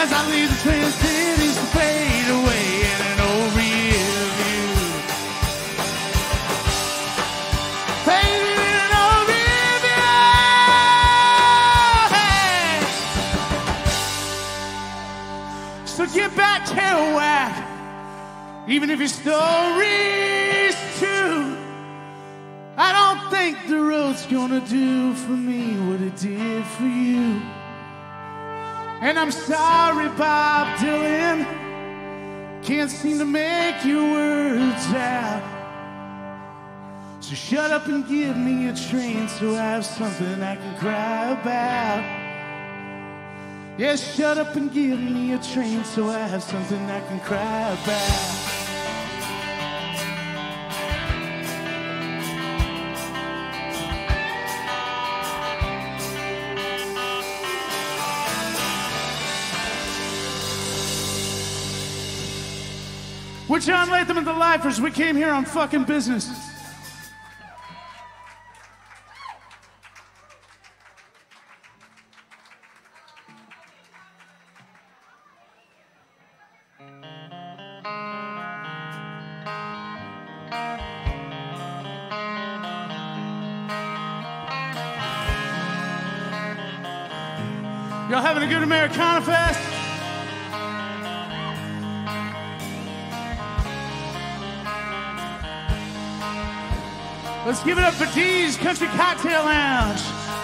as I leave the Twin Cities to fade away in an old rear view. Fading in an old rear view. Hey. So get back, Kerouac, even if your story's true. I don't think the road's gonna do for me what it did for you. And I'm sorry, Bob Dylan, can't seem to make your words out. So shut up and give me a train so I have something I can cry about. Yeah, shut up and give me a train so I have something I can cry about. We're John Latham and the Lifers. We came here on fucking business. Y'all having a good Americana Fest? Let's give it up for Dee's Country Cocktail Lounge.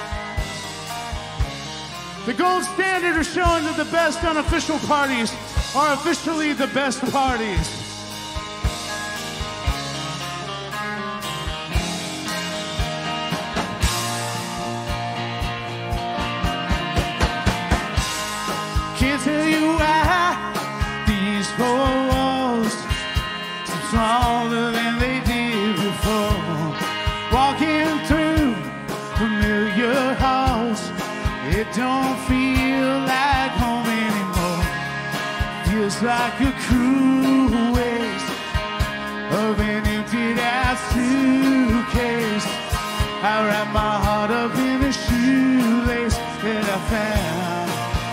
The gold standard of showing that the best unofficial parties are officially the best parties. Can't tell you why these four walls seem smaller than they did before. Walking through familiar halls, it don't feel like home anymore. Feels like a cruel waste of an emptied out suitcase. I wrap my heart up in a shoelace that I found.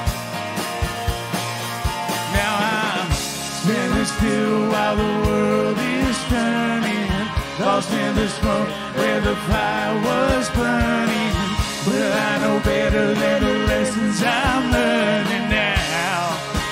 Now I'm standing still while the world is turning, lost in the smoke where the fire was burning. Well, I know better than the lessons I'm learning now.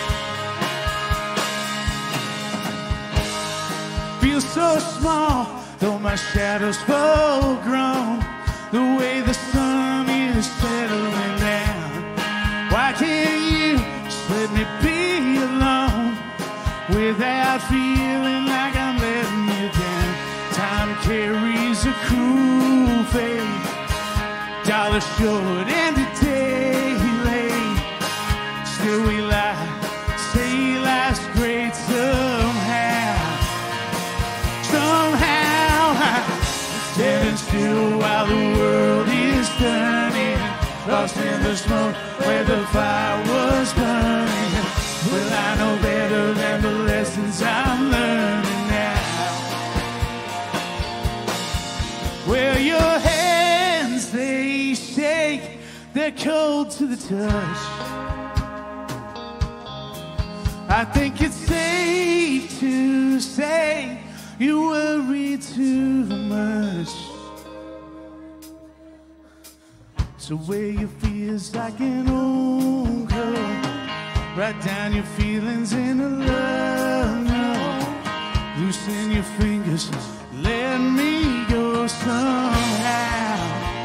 Feel so small, though my shadow's full grown. The way the sun is settling down. Why can't you just let me be alone without feeling like I'm letting you down? Time carries a cruel fate, dollar short and a day late. Still we lie, say life's great somehow. Somehow I'm standing still while the world is turning, lost in the smoke where the fire was burning. Well, I know better than the lessons I'm learning now. Well, your hands, they shake, they're cold to the touch. I think it's safe to say you worry too much. So wear your fears like an old coat, write down your feelings in a love note. Loosen your fingers, let me go somehow.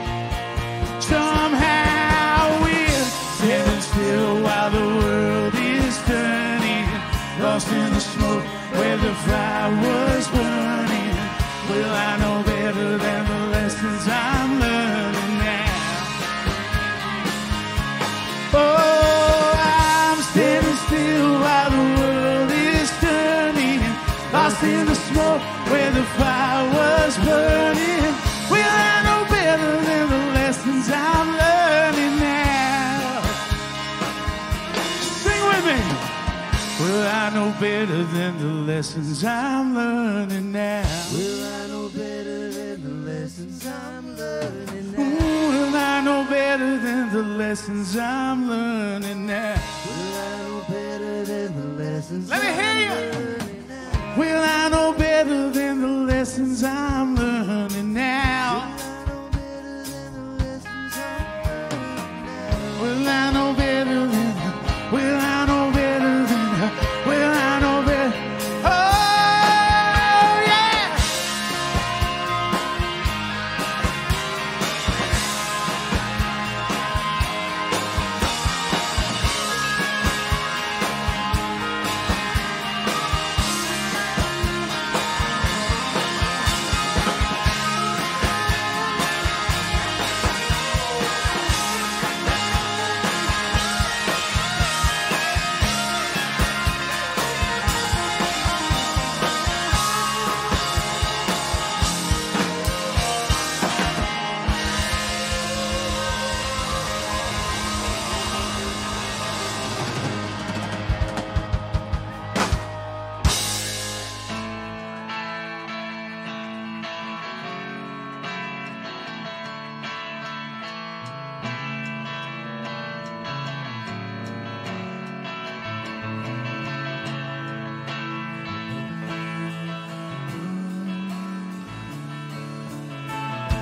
Somehow we're standing still while the world is turning, lost in the smoke where the fire was burning. Well, I know better than the lessons I'm learning now. Oh, I'm standing still while the world is turning, lost in the smoke where the fire was burning. Well, I know better than the lessons I'm learning now. Sing with me. Well, I know better than the lessons I'm learning now. Well, I know better than the lessons I'm learning now. Well, I know better than the lessons I'm learning now. Well, I know better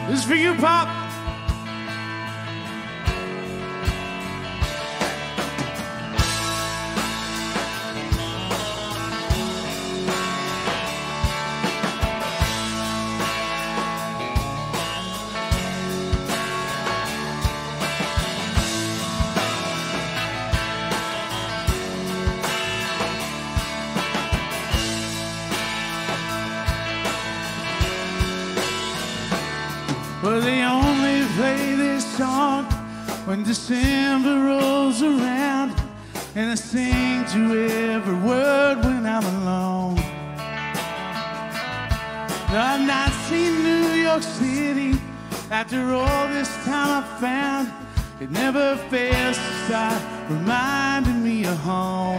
This is for you, Pop. Well, they only play this song when December rolls around, and I sing to every word when I'm alone. I've not seen New York City after all this time I found. It never fails to start reminding me of home.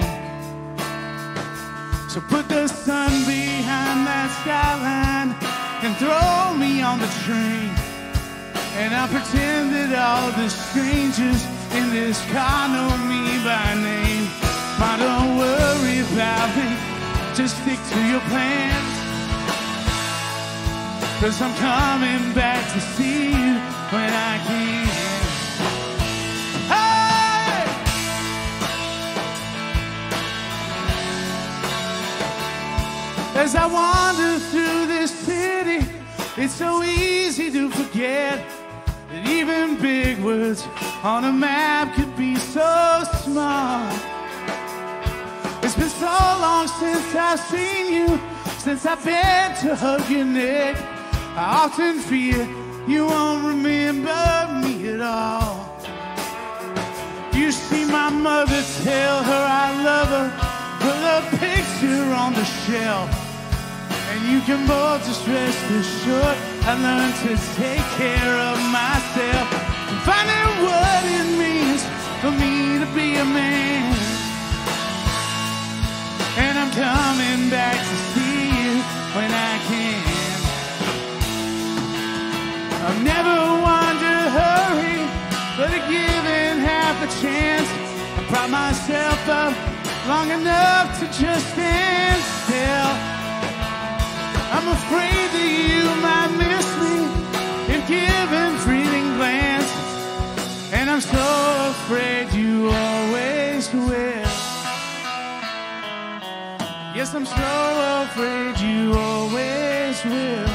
So put the sun behind that skyline and throw me on the train. And I pretend that all the strangers in this car know me by name. Ma, don't worry about me, just stick to your plans. 'Cause I'm coming back to see you when I can. Hey! As I wander through this city, it's so easy to forget that even big words on a map could be so small. It's been so long since I've seen you, since I've been to hug your neck. I often fear you won't remember me at all. You see my mother, tell her I love her, put a picture on the shelf. And you can both just rest assured I learned to take care of myself and finding what it means for me to be a man. And I'm coming back to see you when I can. I've never wanted to hurry, but given half a chance, I prop myself up long enough to just stand still. I'm afraid that you might miss me if given fleeting glance, and I'm so afraid you always will. Yes, I'm so afraid you always will.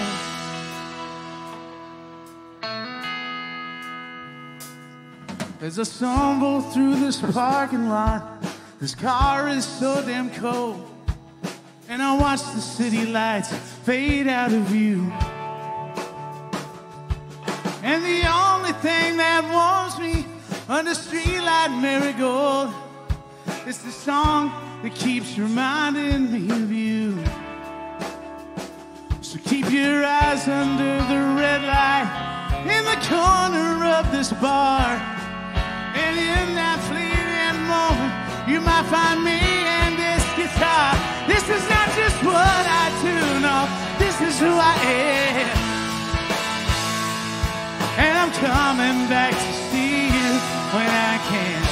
As I stumble through this parking lot, this car is so damn cold, and I watch the city lights fade out of view. And the only thing that warms me under streetlight marigold is the song that keeps reminding me of you. So keep your eyes under the red light in the corner of this bar, and in that fleeting moment you might find me and this guitar. This is not just what I do, no, this is who I am. And I'm coming back to see you when I can.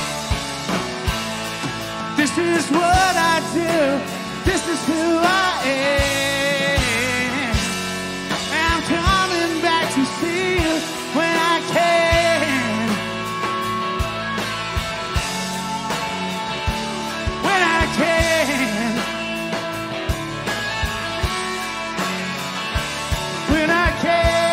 This is what I do, this is who I am. And I'm coming back to see you when I can. When I can. When I can.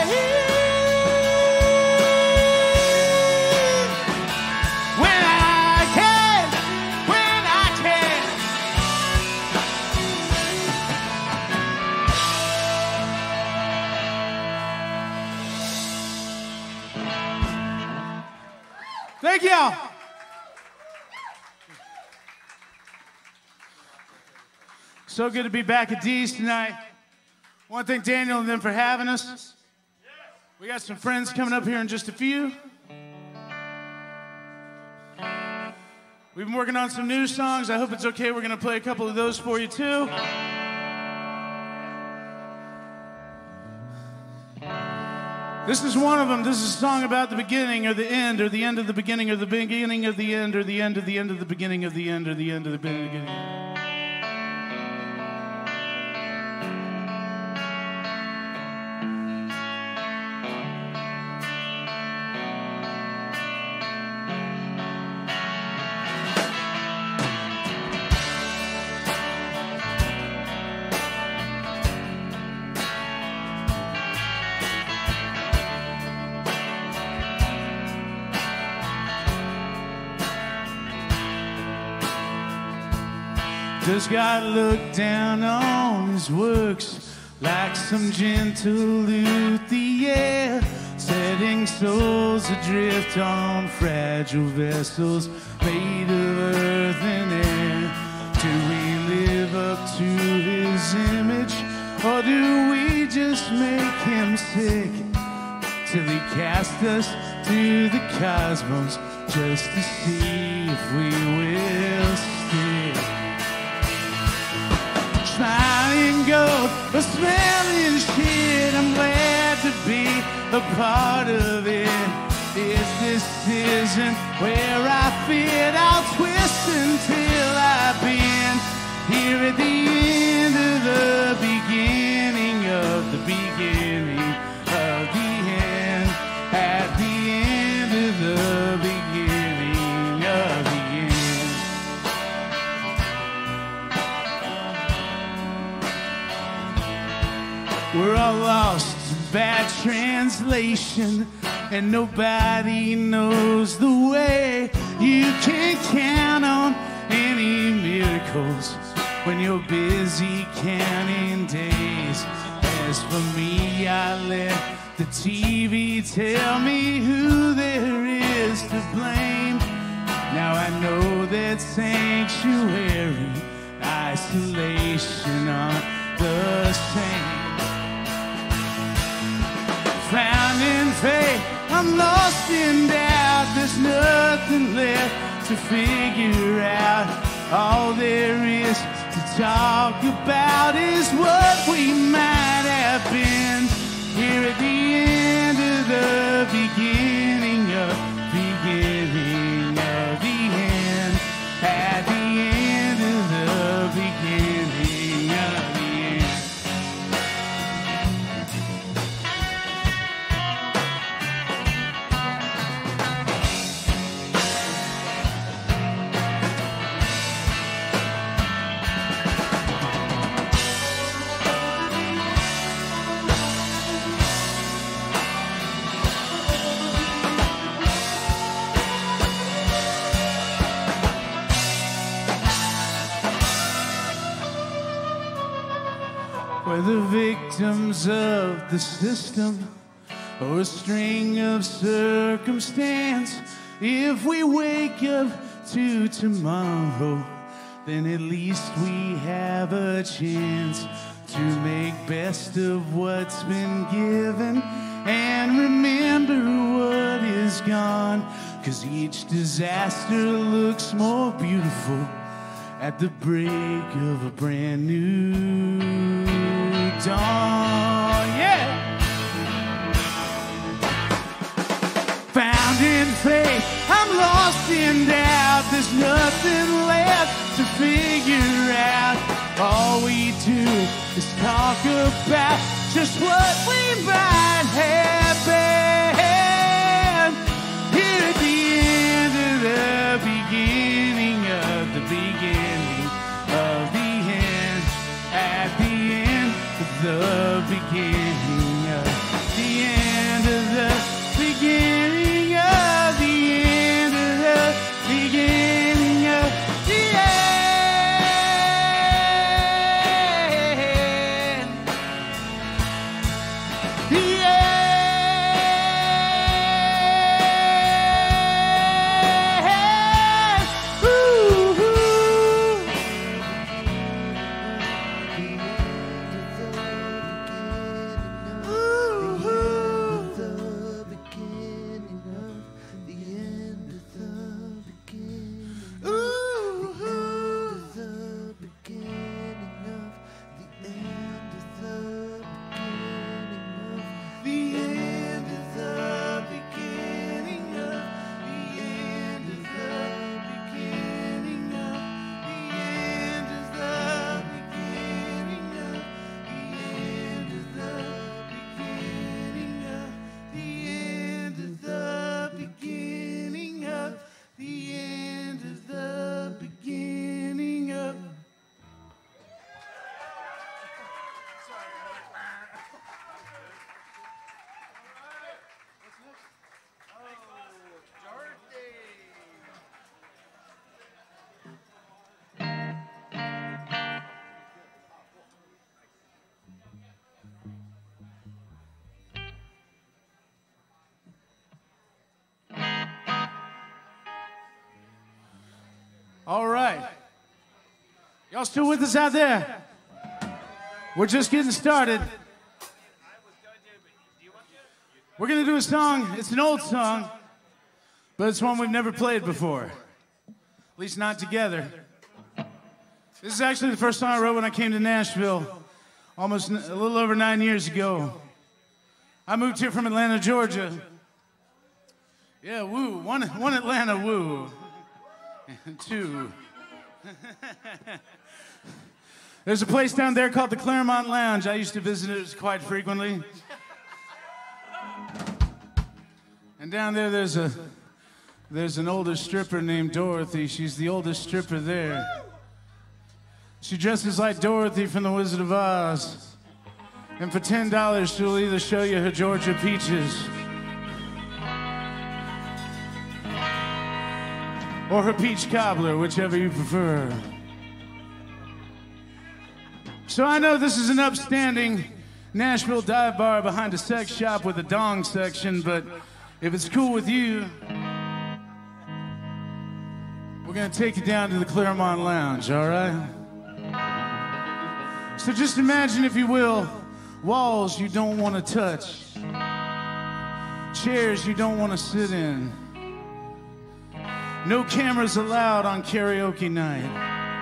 When I can. When I can. Thank y'all. So good to be back at Dee's tonight. I want to thank Daniel and them for having us. We got some friends coming up here in just a few. We've been working on some new songs. I hope it's okay. We're going to play a couple of those for you too. This is one of them. This is a song about the beginning or the end, or the end of the beginning, or the beginning of the end, or the end of the end of the beginning of the end, or the end of the beginning. Does God look down on his works like some gentle lute the air, setting souls adrift on fragile vessels made of earth and air? Do we live up to his image, or do we just make him sick till he cast us to the cosmos just to see if we will stick? Smiling gold, a smelling shit, I'm glad to be a part of it. If this isn't where I fit, I'll twist until I bend. Here at the end of the beginning of the beginning of the end. At the end of the beginning of the end. We're all lost in bad translation, and nobody knows the way. You can't count on any miracles when you're busy counting days. As for me, I let the TV tell me who there is to blame. Now I know that sanctuary, isolation aren't the same. Found in faith, I'm lost in doubt. There's nothing left to figure out. All there is to talk about is what we might have been. Here at the end of the beginning of beginning of the end. At the end of the beginning of the end. We're the victims of the system, or a string of circumstance. If we wake up to tomorrow, then at least we have a chance to make best of what's been given and remember what is gone. 'Cause each disaster looks more beautiful at the break of a brand new dawn. Yeah. Found in faith, I'm lost in doubt. There's nothing left to figure out. All we do is talk about just what we might have been. Here at the end of the beginning of the beginning of the end. At the end of the beginning of the end of the beginning of the end of the beginning of the end. The end. Y'all still with us out there? We're just getting started. We're gonna do a song. It's an old song, but it's one we've never played before. At least not together. This is actually the first song I wrote when I came to Nashville, almost a little over 9 years ago. I moved here from Atlanta, Georgia. Yeah, woo. One Atlanta, woo. And two. There's a place down there called the Claremont Lounge. I used to visit it quite frequently. And down there, there's an older stripper named Dorothy. She's the oldest stripper there. She dresses like Dorothy from The Wizard of Oz. And for $10, she'll either show you her Georgia peaches or her peach cobbler, whichever you prefer. So I know this is an upstanding Nashville dive bar behind a sex shop with a dong section, but if it's cool with you, we're gonna take you down to the Claremont Lounge, all right? So just imagine, if you will, walls you don't want to touch, chairs you don't want to sit in, no cameras allowed on karaoke night.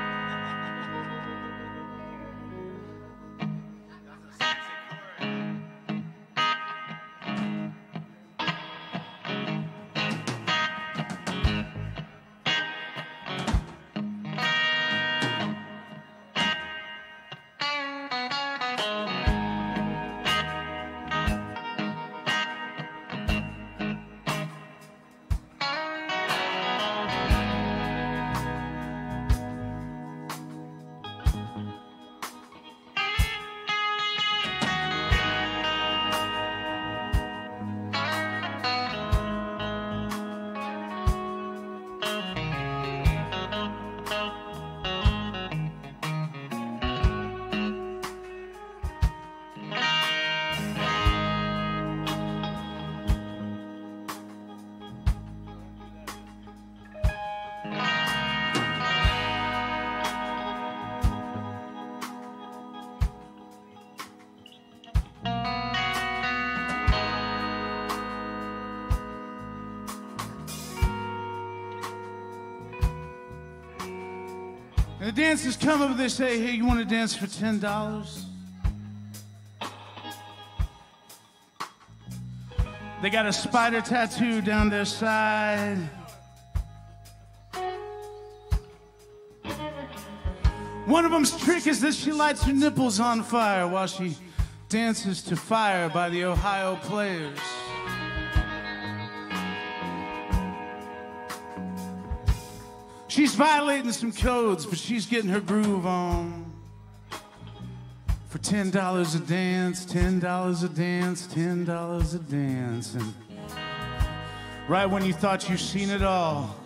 And the dancers come up and they say, hey, you want to dance for $10? They got a spider tattoo down their side. One of them's trick is that she lights her nipples on fire while she dances to Fire by the Ohio Players. She's violating some codes, but she's getting her groove on. For $10 a dance, $10 a dance, $10 a dance. And right when you thought you'd seen it all,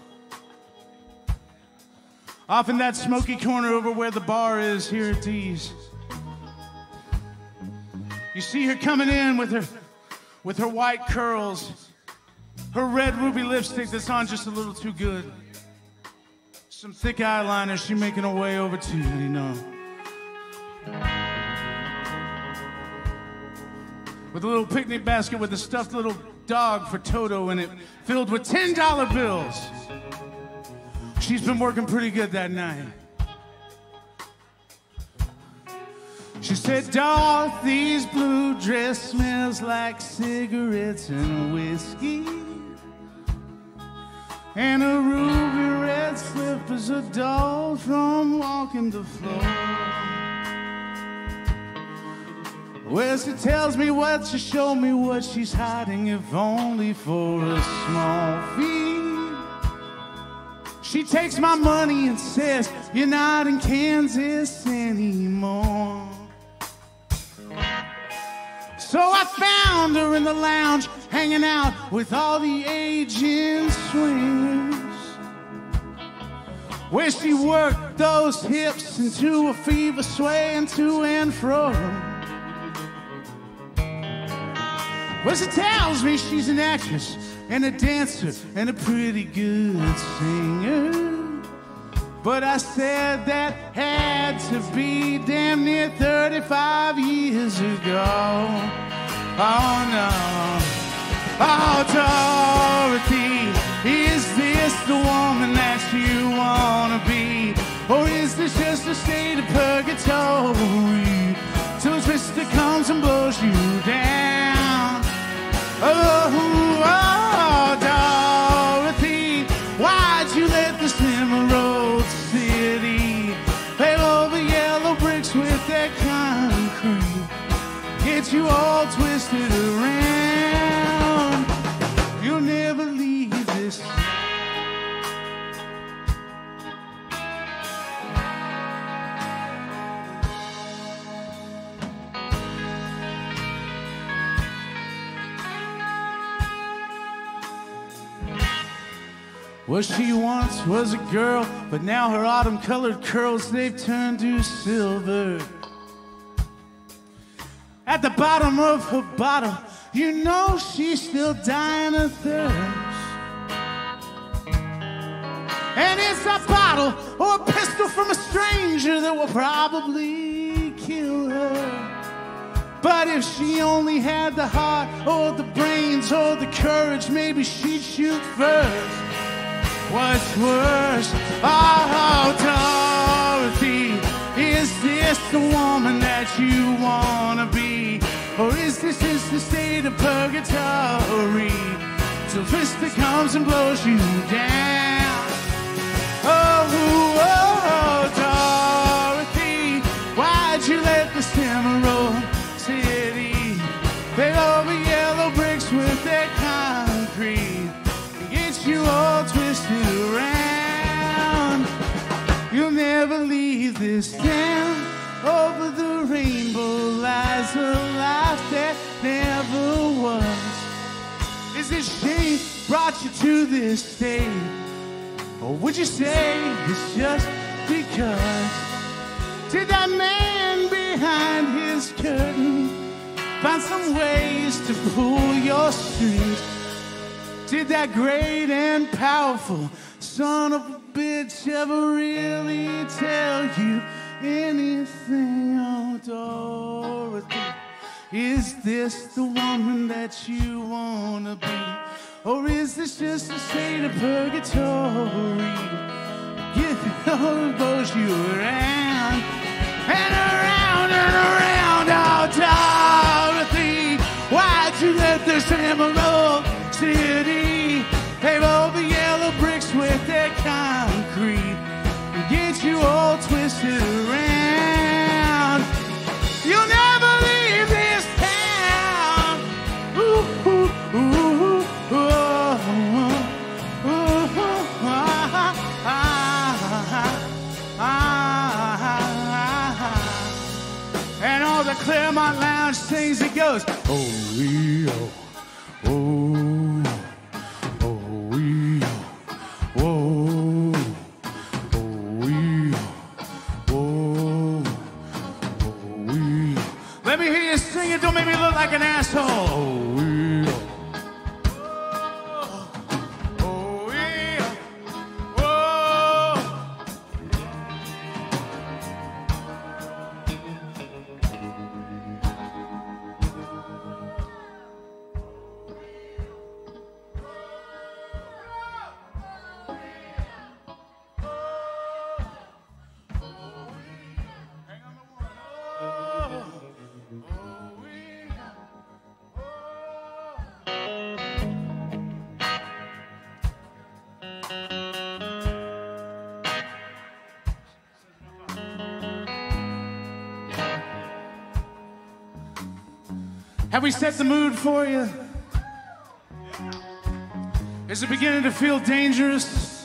off in that smoky corner over where the bar is here at Dee's, you see her coming in with her white curls, her red ruby lipstick that's on just a little too good, some thick eyeliner. She's making her way over to you, you know, with a little picnic basket with a stuffed little dog for Toto in it, filled with $10 bills. She's been working pretty good that night. She said, Dorothy's blue dress smells like cigarettes and whiskey, and her ruby red slippers are dull from walking the floor. Well, she tells me what to show me what she's hiding, if only for a small fee. She takes my money and says, you're not in Kansas anymore. So I found her in the lounge, hanging out with all the aging swingers, where she worked those hips into a fever, swaying to and fro. Well, she tells me she's an actress and a dancer and a pretty good singer. But I said that had to be damn near 35 years ago. Oh no. Oh, Dorothy, is this the woman that you wanna be? Or is this just a state of purgatory till a twister comes and blows you down? Oh, Dorothy, why'd you let this emerald city pave over yellow bricks with that concrete? Get you all twisted around. You'll never leave this. Well, she once was a girl, but now her autumn-colored curls, they've turned to silver. At the bottom of her bottle, you know she's still dying of thirst. And it's a bottle or a pistol from a stranger that will probably kill her. But if she only had the heart or the brains or the courage, maybe she'd shoot first. What's worse? Oh, Dorothy, is this the woman that you wanna be? Or is this just a state of purgatory till twister comes and blows you down? Oh, Dorothy, why'd you let this emerald city pave over yellow bricks with that concrete? You all twisted around. You'll never leave this town. Over the rainbow lies a life that never was. Is this shame brought you to this state? Or would you say it's just because? Did that man behind his curtain find some ways to pull your strings? Did that great and powerful son of a bitch ever really tell you anything? Oh, Dorothy, is this the woman that you wanna be? Or is this just a state of purgatory? It blows you around and around and around. Oh, Dorothy, why'd you let this emerald city pave over yellow bricks with that concrete and get you all twisted around? You'll never leave this town. Ooh, ooh, ooh, ooh, ooh, and all the Claremont Lounge sings, it goes, oh, we, oh, oh. Let me hear you sing it, don't make me look like an asshole. Oh, yeah. Oh, yeah. Whoa. Have we set the mood for you? Is it beginning to feel dangerous?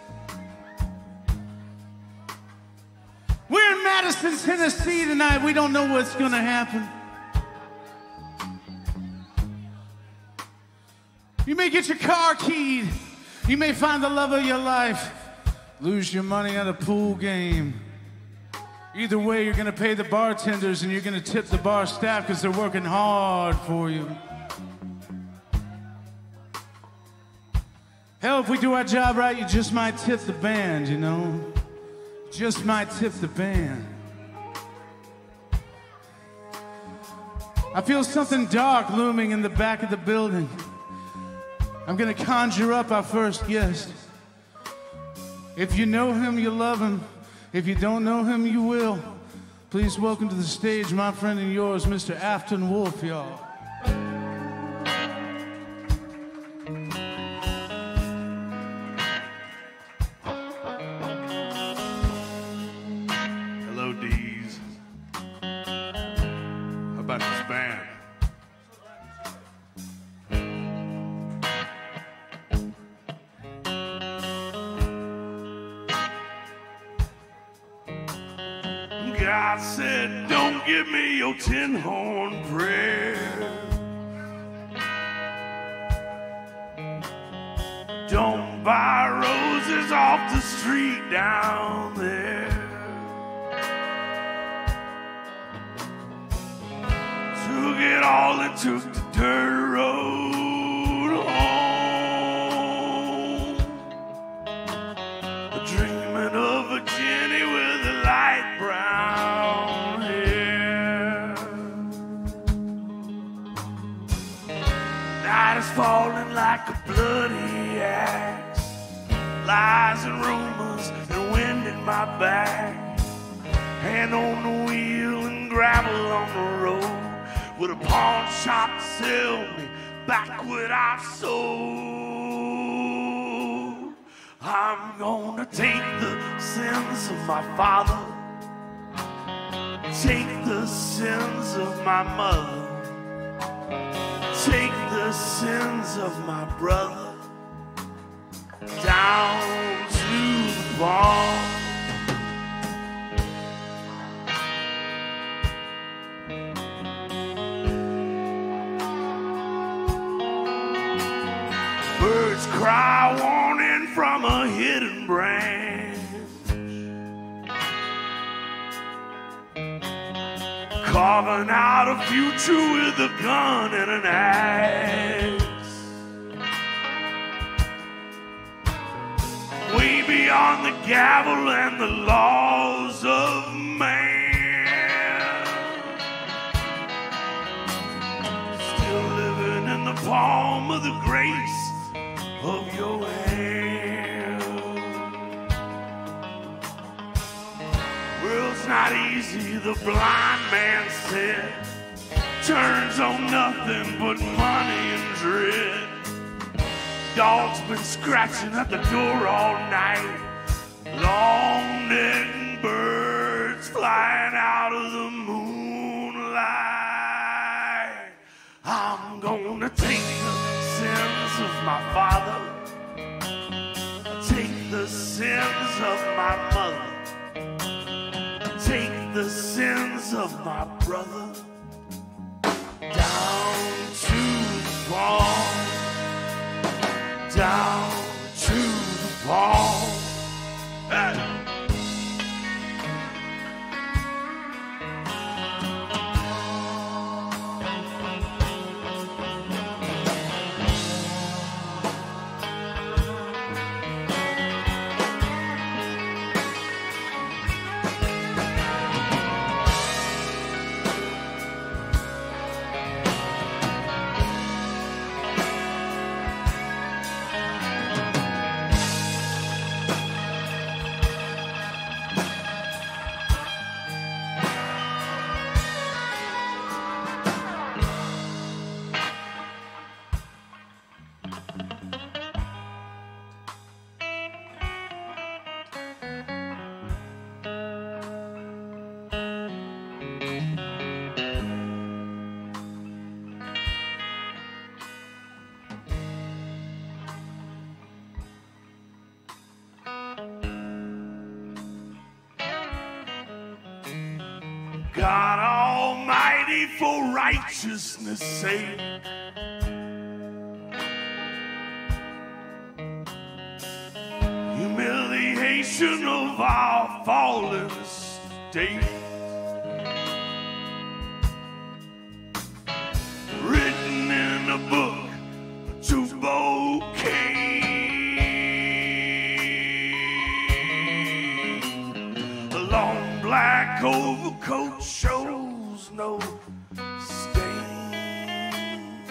We're in Madison, Tennessee tonight. We don't know what's gonna happen. You may get your car keyed. You may find the love of your life. Lose your money at a pool game. Either way, you're gonna pay the bartenders and you're gonna tip the bar staff because they're working hard for you. Hell, if we do our job right, you just might tip the band, you know? just might tip the band. I feel something dark looming in the back of the building. I'm gonna conjure up our first guest. If you know him, you love him. If you don't know him, you will. Please welcome to the stage my friend and yours, Mr. Afton Wolf, y'all. Hello, D's. How about this band? God said, don't give me your tin-horn prayer. Don't buy roses off the street down there. Took it all and took the dirt road home. Dreaming of a Jenny with a light brown hair. Night is falling like a bloody axe. Lies and rumors and wind in my back. Hand on the wheel and gravel on the road. With a pawn shop to sell me back what I sold. I'm gonna take the sins of my father, take the sins of my mother, take the sins of my brother, down to the barn. Birds cry warning from a hidden branch. Carving out a future with a gun and an axe. Way beyond the gavel and the laws of man. Still living in the palm of the grace of your hand. World's not easy, the blind man said. Turns on nothing but money and dread. Dogs been scratching at the door all night. Long-necked birds flying out of the moonlight. I'm gonna take the sins of my father, take the sins of my mother, take the sins of my brother, down to the barn, down to the barn. Hey. God Almighty, for righteousness' sake, humiliation of our fallen state, written in a book to bouquet. black overcoat shows no stain.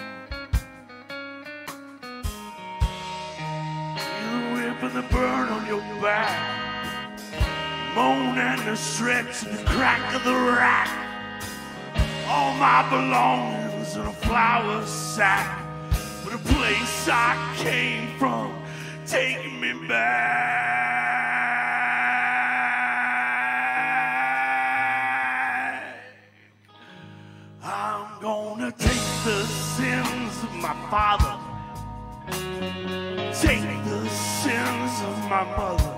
Feel the whip and the burn on your back, moan and the stretch and the crack of the rack. All my belongings in a flour sack, but a place I came from taking me back. I'm gonna take the sins of my father, take the sins of my mother,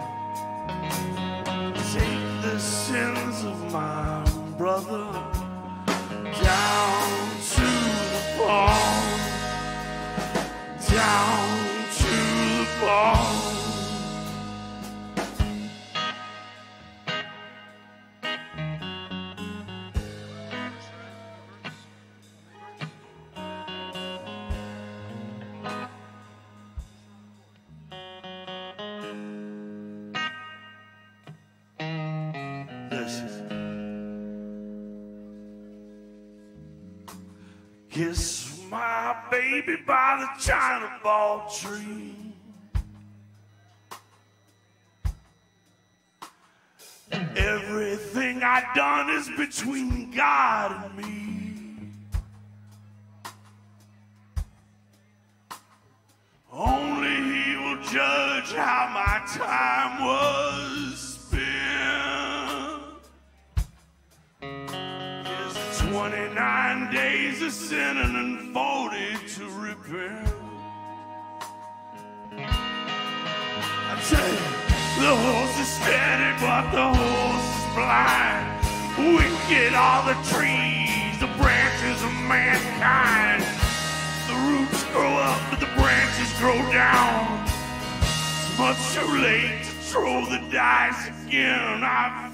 take the sins of my brother, down to the bone, down to the bone. Kiss my baby by the China ball tree. Everything I done is between God and me. Only He will judge how my time was spent. 29 days of sinning and 40 to repent. I tell you, the horse is steady, but the horse is blind. Wicked are the trees, the branches of mankind. The roots grow up, but the branches grow down. It's much too late to throw the dice again. I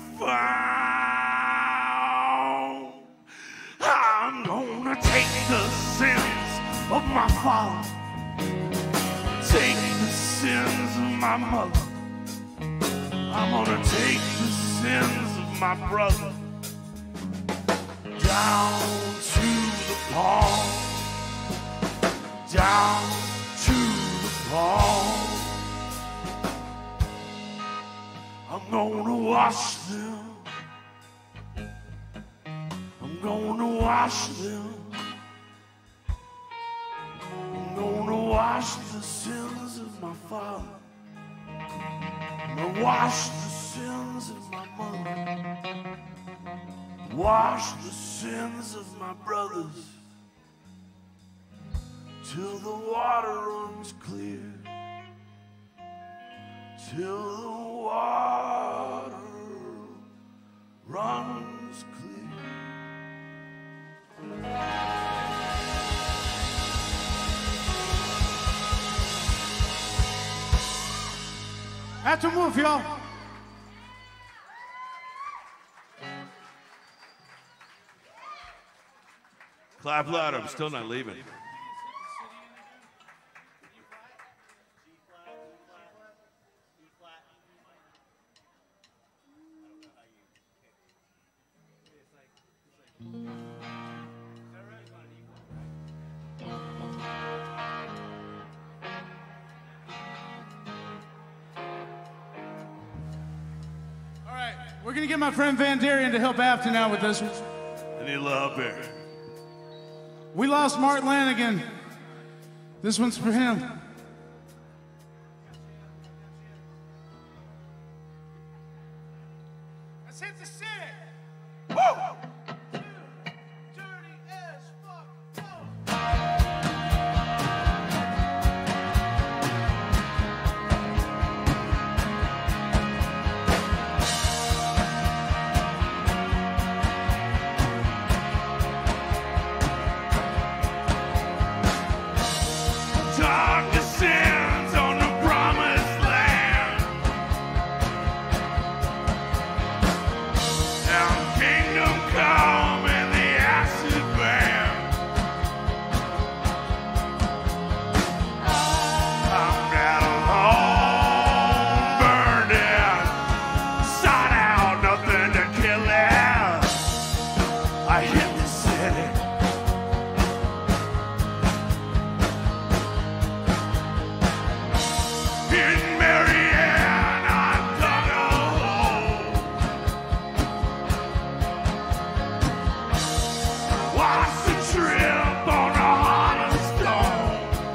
found I'm gonna take the sins of my father, take the sins of my mother. I'm gonna take the sins of my brother, down to the pond, down to the pond. I'm gonna wash them. I'm gonna wash them. I'm gonna wash the sins of my father. I'm gonna wash the sins of my mother. Wash the sins of my brothers till the water runs clear. Till the water runs clear. Have to move, y'all. Clap louder, I'm still not leaving. We're gonna get my friend Van Darian to help Afton out with this one. I need a love bear. We lost Mark Lanigan. This one's for him. Let's hit the city. Woo! Dirty as fuck. Nothing to kill it. In Marianne, I dug a hole. Watched the trip on a hollow stone.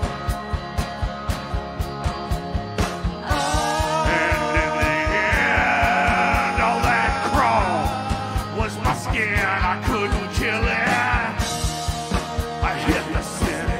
And in the end, all that chrome was my skin. I couldn't kill it. I hit the city.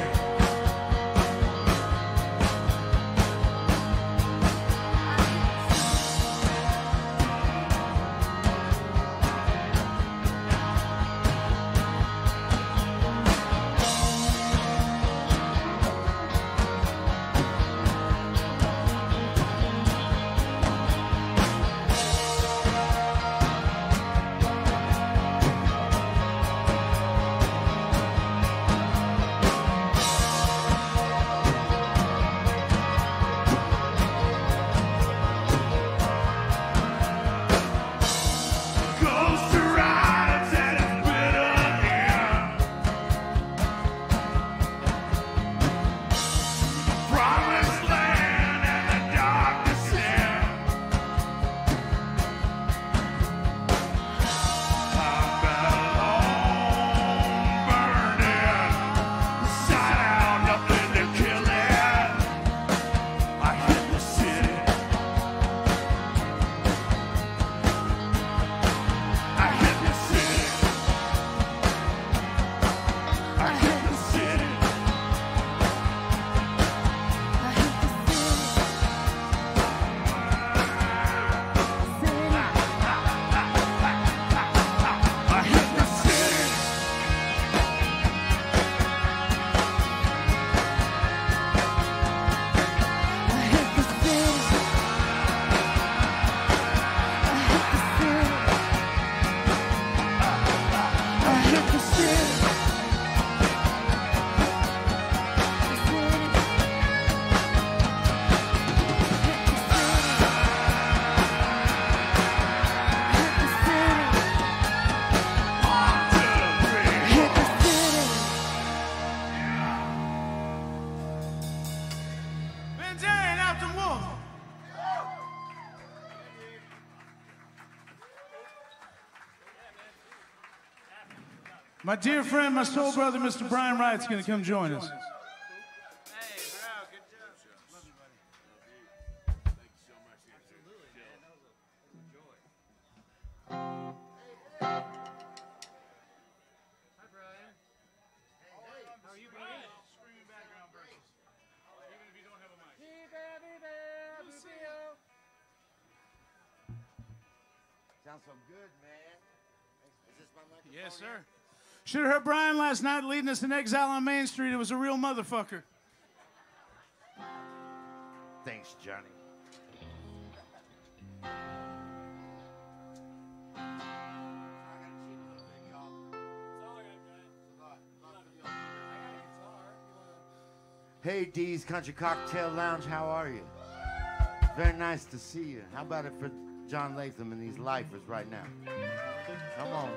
Ghost arrives at its bitter end. Promised land and the darkness end. I'm alone, burning. Side out, nothing to kill it. I hit the city. I hit the city. I hit the city. I hit the city. Van Daren out the wolf. My dear friend, my soul brother, Mr. Brian Wright's going to come join us. Sounds so good, man. Is this my microphone? Yes, sir. Should have heard Brian last night leading us in Exile on Main Street. It was a real motherfucker. Thanks, Johnny. Hey, Dee's Country Cocktail Lounge, how are you? Very nice to see you. How about it for John Latham and these lifers right now? Come on.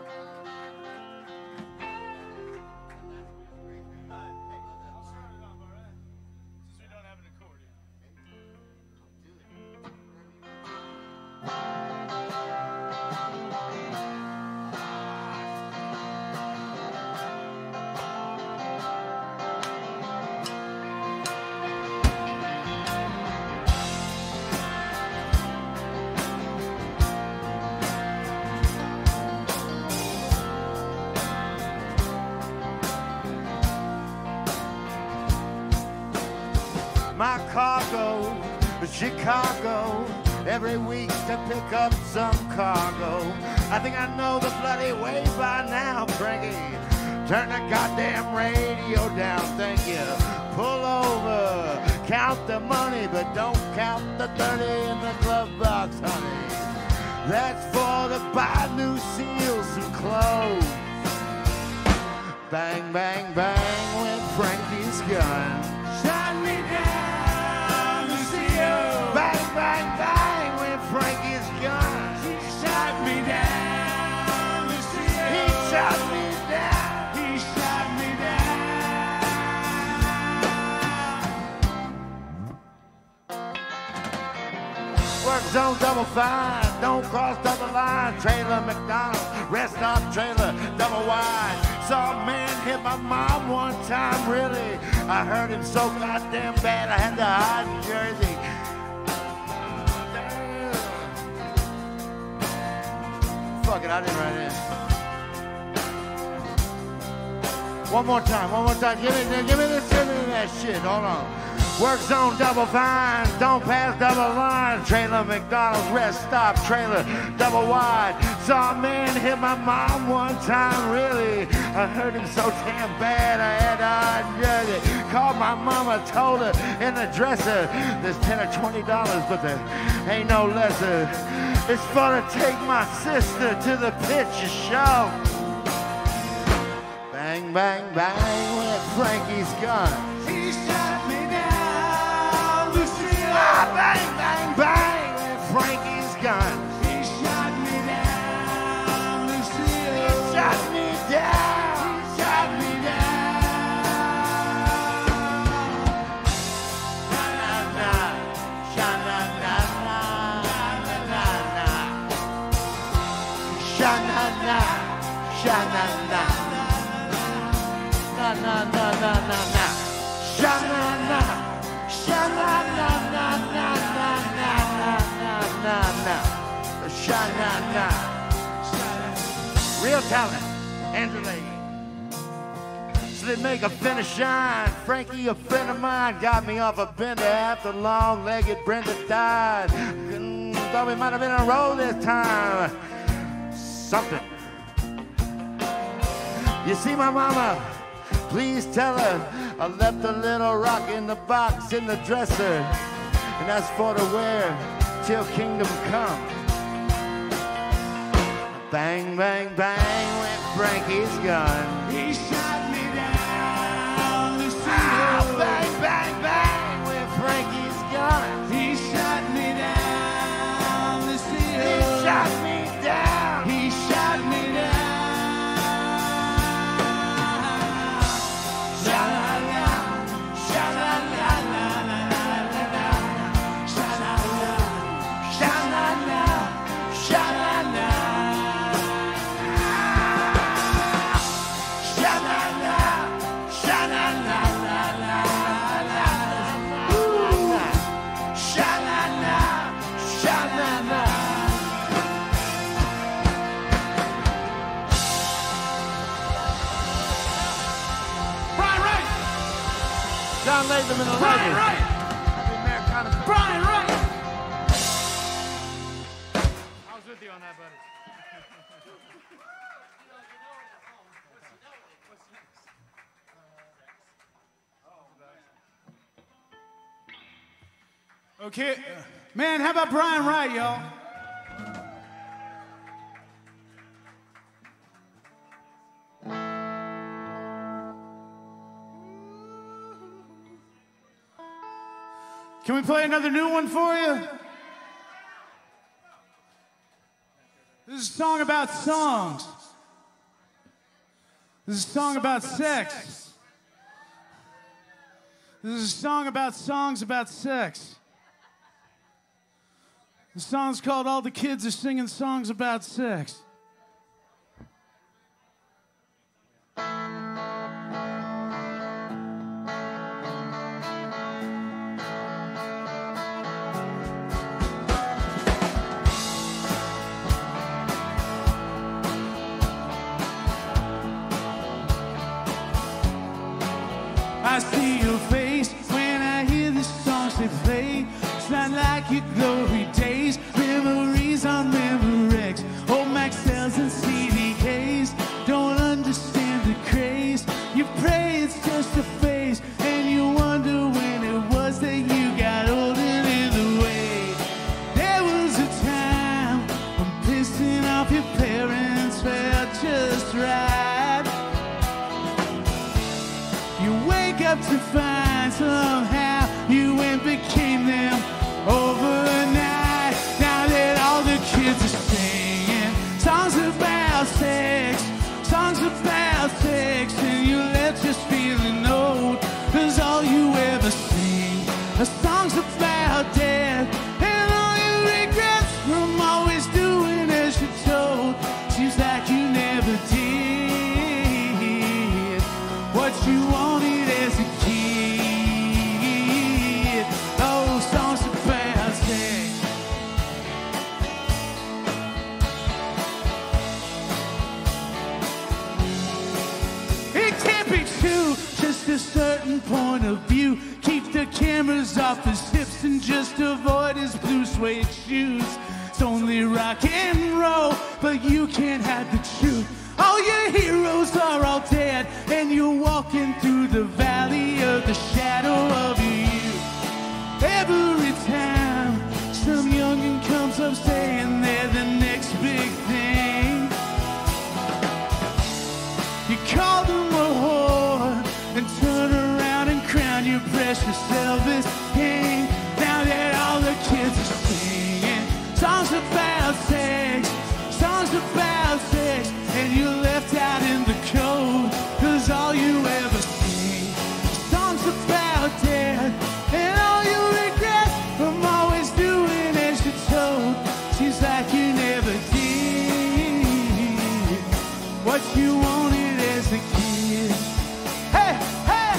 My cargo, Chicago, every week to pick up some cargo. I think I know the bloody way by now, Frankie. Turn the goddamn radio down, thank you. Pull over, count the money, but don't count the 30 in the glove box, honey. That's for to buy new seals and clothes. Bang, bang, bang went Frankie's gun. Shot me down to see you. Bang, bang, bang went Frankie's gun. He shot me down to see you. He shot me down. He shot me down. Work zone double fine, don't cross double line. Trailer McDonald's, rest stop trailer, double wide. Saw a man hit my mom one time, really. I heard him so goddamn bad I had to hide in Jersey. Damn. Fuck it, I didn't write it. One more time. Give me that shit. Hold on. Work zone double fine, don't pass double line. Trailer McDonald's, rest stop trailer, double wide. Saw a man hit my mom one time, really. I heard him so damn bad I had to hide in Jersey. Called my mama, told her in the dresser, there's $10 or $20, but there ain't no lesser. It's fun to take my sister to the picture show. Bang, bang, bang with Frankie's gun. He shot me down, Lucille. Ah, bang, bang, bang with Frankie's gun. He shot me down, Lucille. He shot me down. He shot me down. Sha-na-na, sha-na-na-na, na-na-na. Sha-na-na, sha-na-na. Na na na na na na, sha na na, sha na na na na na na na na na, sha na na. Real talent, Angela. So they make a finish shine. Frankie, a friend of mine, got me off a bender after long-legged Brenda died. Thought we might have been on a roll this time. Something. You see my mama? Please tell her I left a little rock in the box in the dresser, and that's for to wear till kingdom come. Bang, bang, bang went Frankie's gun. He shot me down, Lucille. Ah, bang, bang, bang went Frankie's gun. He shot me down, Lucille. He shot me down. He shot me down. John Latham in the Brian legend. Wright. Happy Americana. Brian Wright. I was with you on that, buddy. Okay, man, how about Brian Wright, y'all? Can we play another new one for you? This is a song about songs. This is a song about sex. This is a song about songs about sex. The song's called All the Kids Are Singing Songs About Sex. I see your face when I hear the songs they play. It's not like your glory days, memories on Memorex, old Maxells and CDKs. Don't understand the craze. You pray it's just a phase, and you wonder when it was that you got old and in the way. There was a time when pissing off your parents felt just right. You wake up to find somehow you went became them overnight. Now that all the kids are singing songs about sex, and you let just feeling old, 'cause all you ever sing are songs about death, and all you cameras off his hips and just avoid his blue suede shoes. It's only rock and roll, but you can't hide the truth. All your heroes are all dead, and you're walking through the valley of the shadow of your youth. Every time some youngin' comes up saying they're the next big thing, you call them a whore and turn around and crown your precious Elvis king. Now that all the kids are singing songs about sex, songs about sex, and you're left out in the cold, 'cause all you ever sing songs about death, and all you regret from always doing as you're told. Seems like you never did what you wanted as a kid. Hey, hey!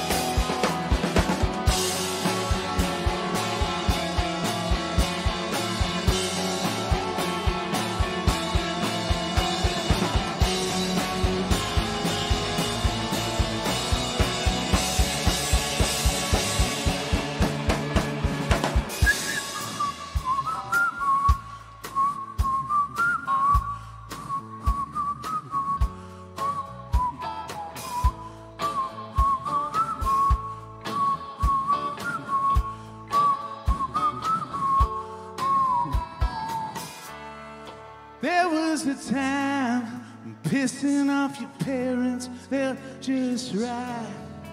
There was a time pissing off your parents felt just right.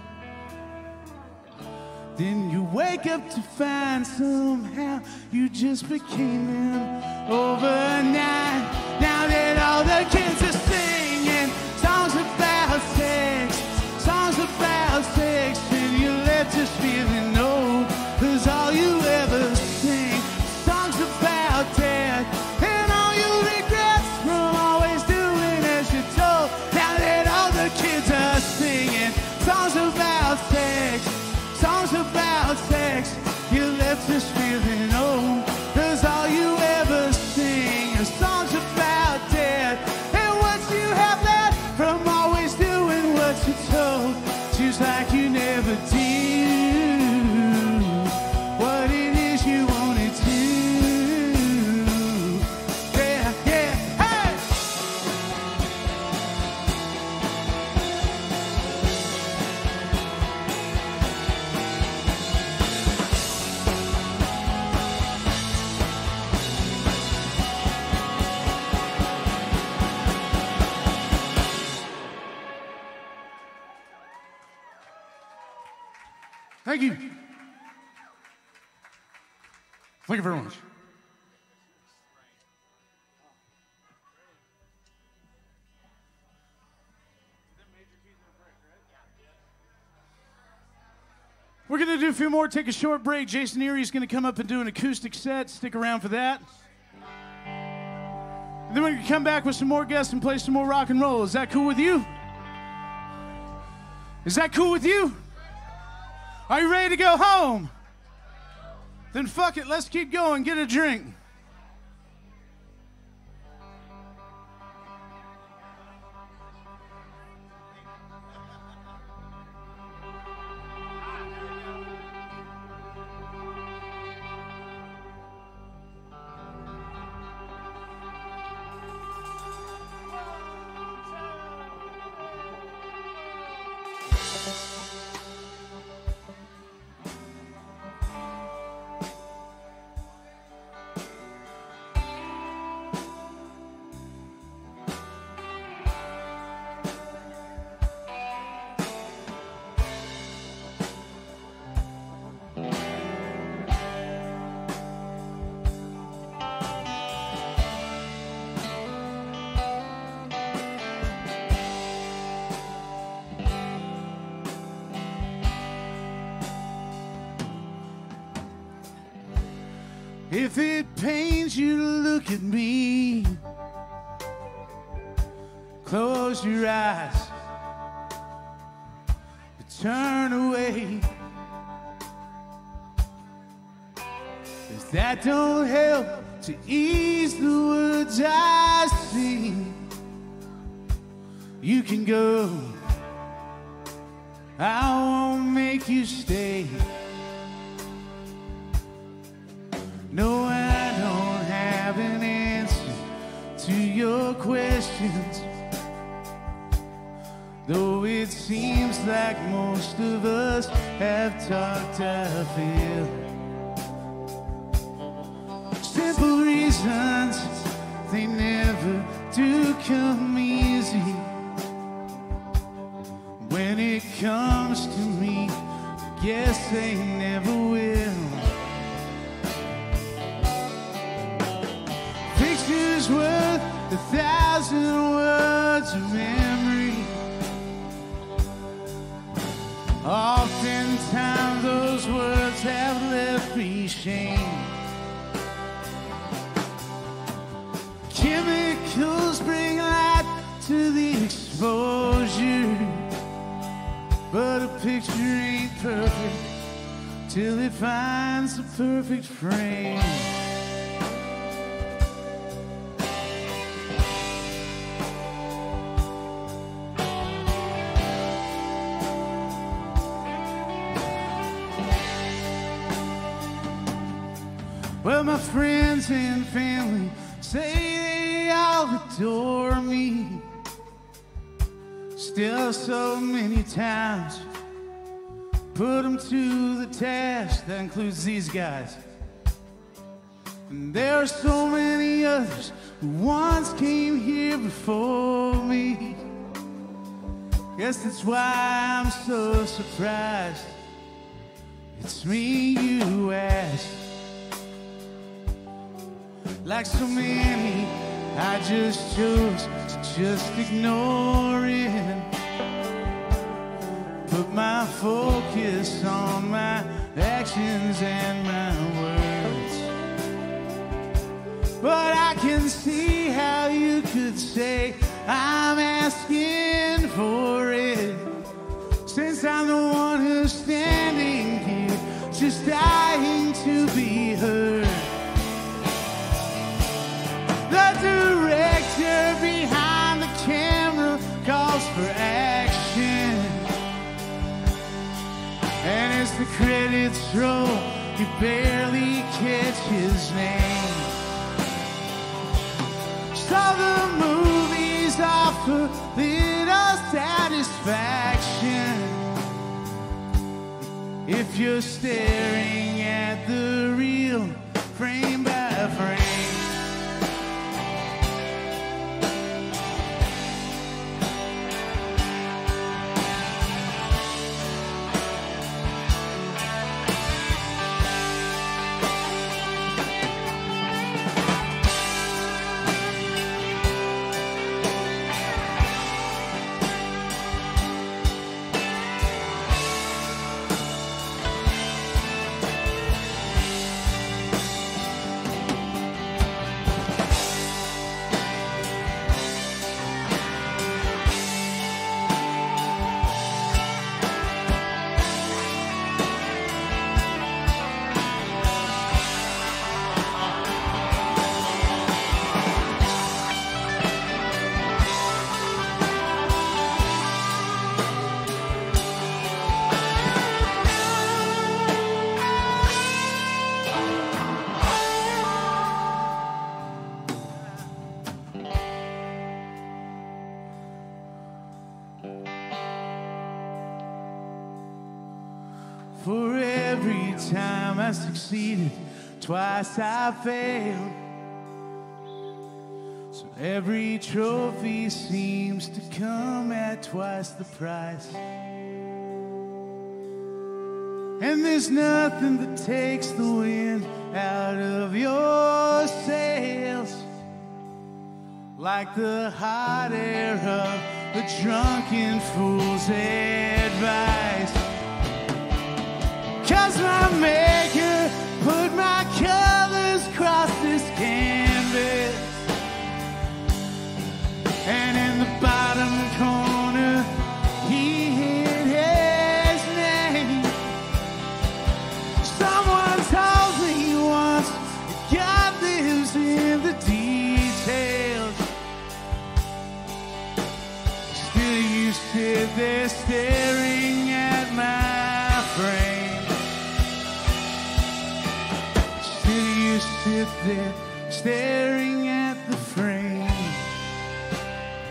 Then you wake up to find somehow you just became him overnight. Now that all the kids are singing songs about sex, songs about sex, and you're left just feeling old, 'cause all you ever sing songs about death, and all you regret from always doing as you're told. Now that all the kids are singing songs about sex, songs about sex, you're left just feeling old, 'cause all you ever sing is songs about death, and what you have left from always doing what you're told, seems like you never did what it is you wanted to. Yeah, yeah, hey! Thank you. Thank you very much. We're going to do a few more, take a short break. Jason Erie's going to come up and do an acoustic set. Stick around for that. And then we're going to come back with some more guests and play some more rock and roll. Is that cool with you? Is that cool with you? Are you ready to go home? Then fuck it, let's keep going. Get a drink. If it pains you to look at me, close your eyes, turn away. If that don't help to ease the words I sing, you can go. I won't make you stay. reasons, though it seems like most of us have talked our fill. Simple reasons, they never do come easy. When it comes to me, guess they never will. Pictures worth 1,000 words of memory. Oftentimes those words have left me shamed. Chemicals bring light to the exposure, but a picture ain't perfect till it finds the perfect frame. Well, my friends and family say they all adore me. Still so many times put them to the task. That includes these guys. And there are so many others who once came here before me. Guess that's why I'm so surprised it's me you asked. Like so many, I just chose to just ignore it. Put my focus on my actions and my words. But I can see how you could say I'm asking for it, since I'm the one who's standing here just dying to be heard. The director behind the camera calls for action, and as the credits roll, you barely catch his name. So the movies offer little satisfaction if you're staring at the real frame by frame. For every time I succeeded, twice I failed. So every trophy seems to come at twice the price. And there's nothing that takes the wind out of your sails like the hot air of a drunken fool's advice. 'Cause my maker put my colors across this canvas, and in the bottom corner he hid his name. Someone told me once that God lives in the details. Still you sit there staring at my frame. Sit there staring at the frame.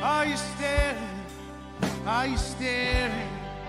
Are you staring? Are you staring?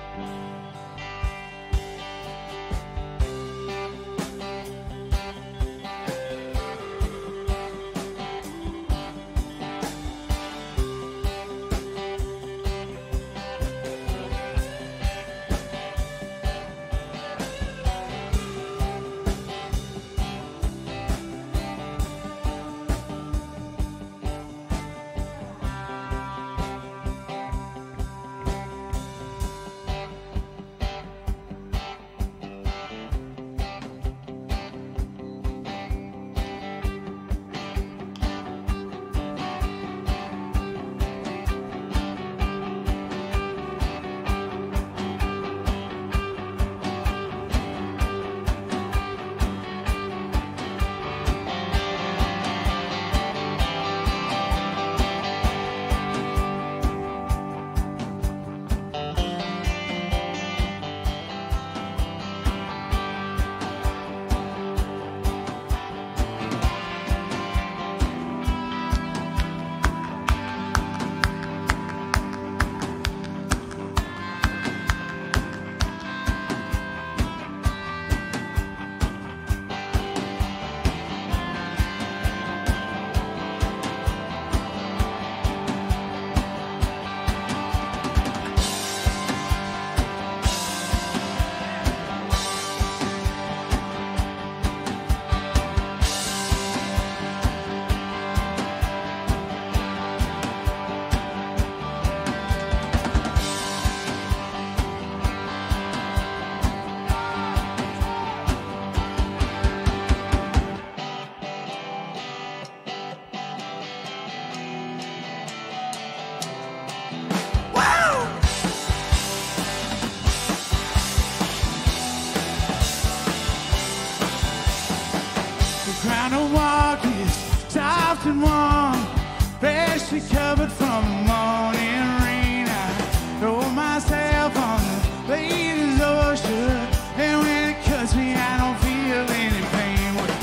Ground of walk is soft and warm, freshly covered from the morning rain. I throw myself on the latest ocean, and when it cuts me, I don't feel any pain. With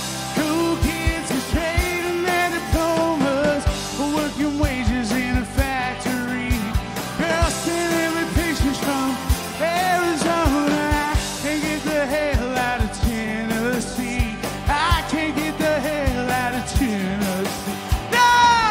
cool kids who trade in their diplomas for working wages in a factory. Girls sending me pictures from Arizona. I can't get the hell out of Tennessee. I can't get the hell out of Tennessee. No!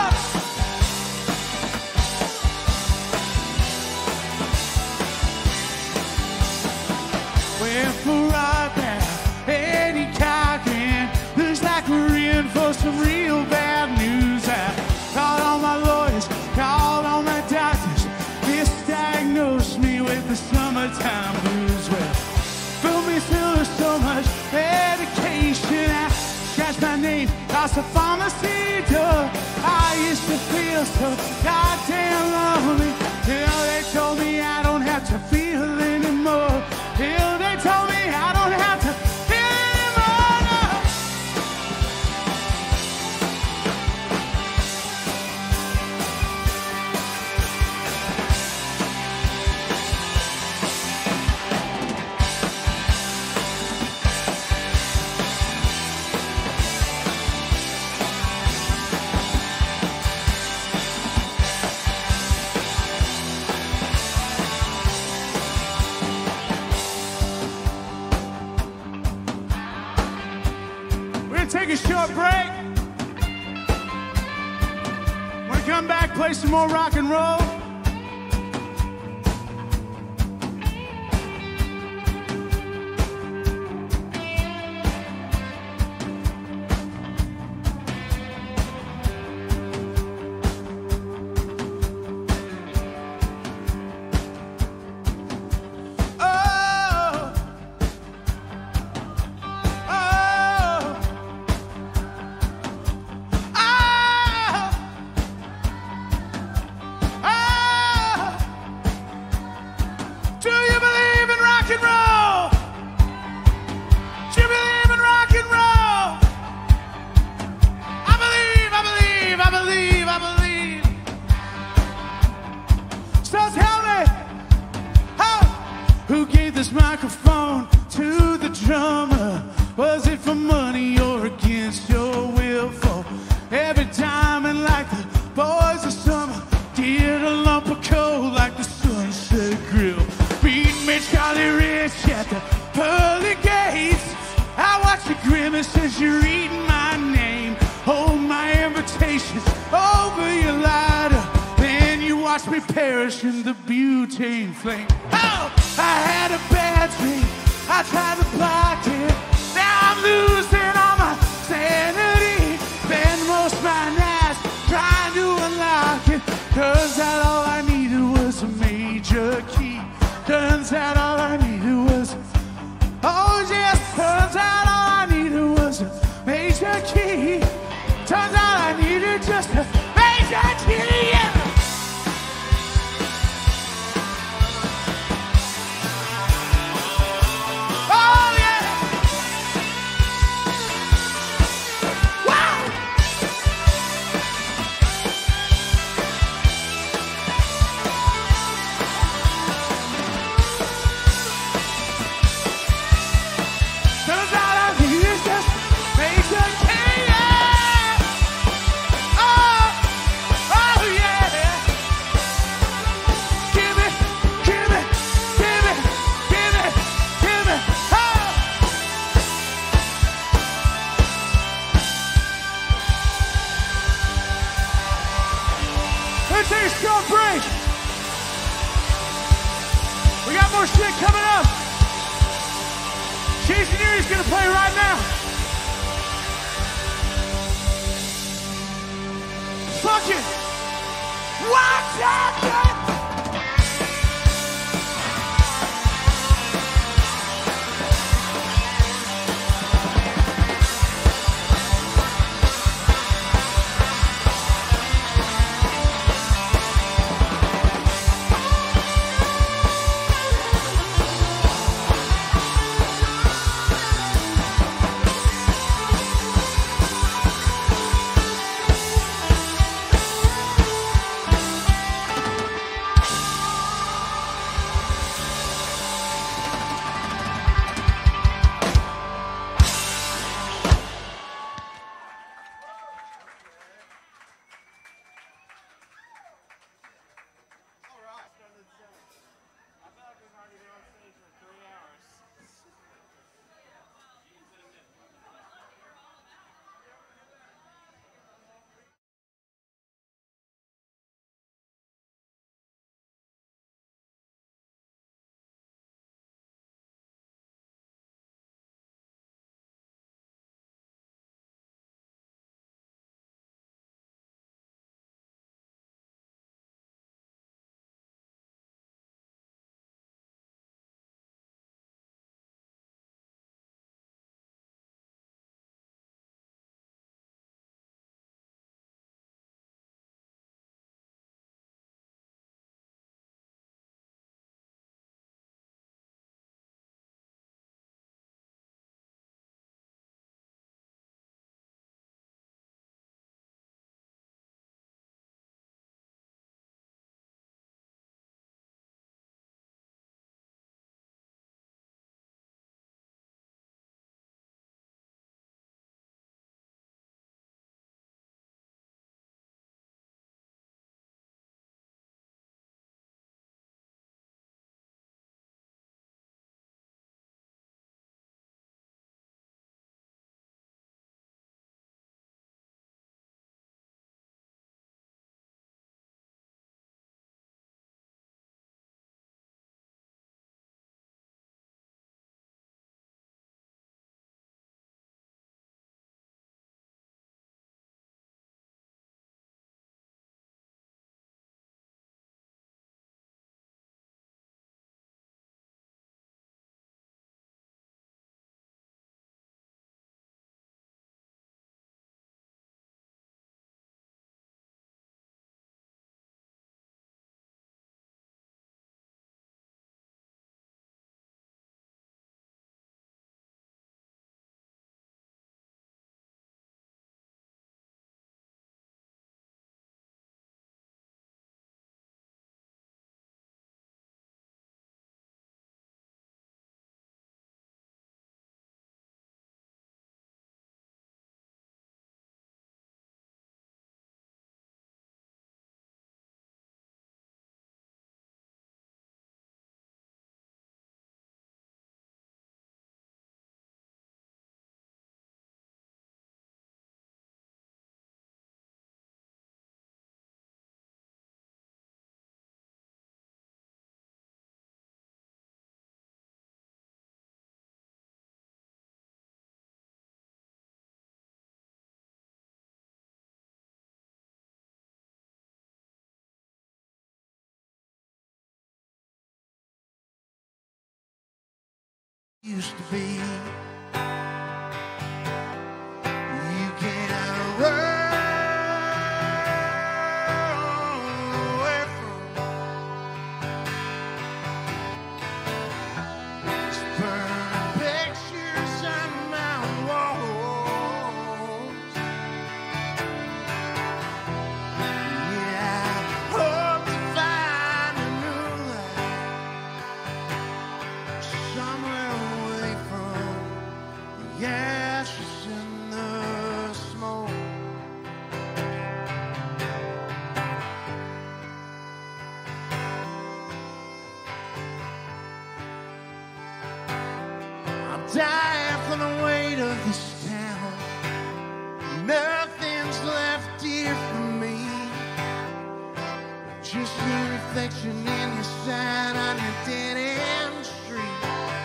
Went for right now, Eddie Cochran. Looks like we're in for some real bad news. I called all my lawyers, called all my doctors, misdiagnosed me with the summertime blues. Well, filled me through with so much medication. I scratched my name across the pharmacy door. I used to feel so goddamn lonely till they told me I don't have to feel anymore. Till they told me I don't have to feel anymore. No. Take a short break. When we come back, play some more rock and roll. microphone to the drummer. Was it for money or against your will? For every time and like the boys of summer, do over your lighter. Then you watch me perish in the butane flame. Oh, I had a bad dream. I tried to block it. Now I'm losing all my sanity. Spend most my nights trying to unlock it. Turns out all I needed was a major key. Turns out all I needed was, oh yes, turns out all I needed was a major key. Turns out I needed just a major key. Yeah. Oh yeah. Wow. Turns out I needed just major key. Yeah. Oh, oh yeah. Give it, give it, give it, give it, give it. Oh. Let's take a short break. We got more shit coming up. Jason Erie's gonna play right now. Fuck it. Watch out! used to be. You can't run away from these burning pictures on my walls. Yeah, I hope to find a new life somewhere away from the ashes and the smoke. I'm dying from the weight of this town. Nothing's left here for me. Just your reflection in your sign on your dead-end street.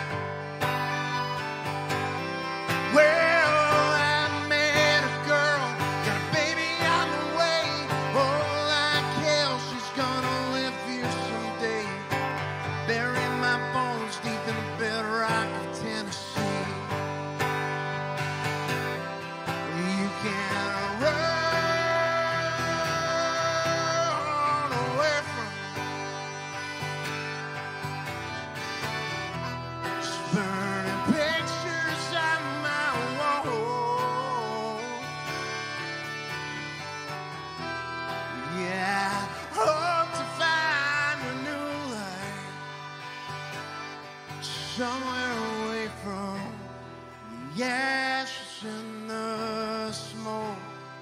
Well, I met a girl, got a baby on the way. Oh, like hell, she's gonna live here someday. Bury my bones deep in the bedrock of Tennessee. You can't run away from just burning pictures on my wall. Yeah, I hope to find a new life somewhere away from the ashes and the smoke.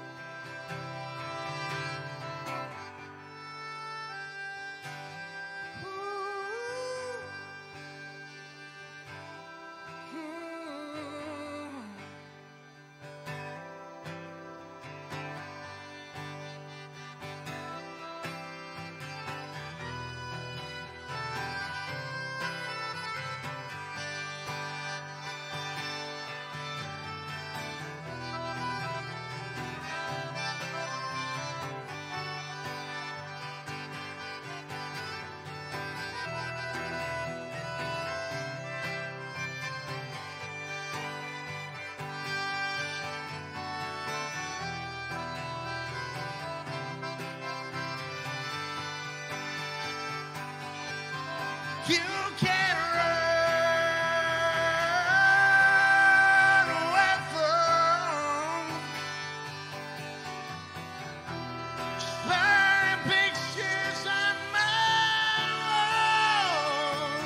You can't run away from just burning pictures on my wall.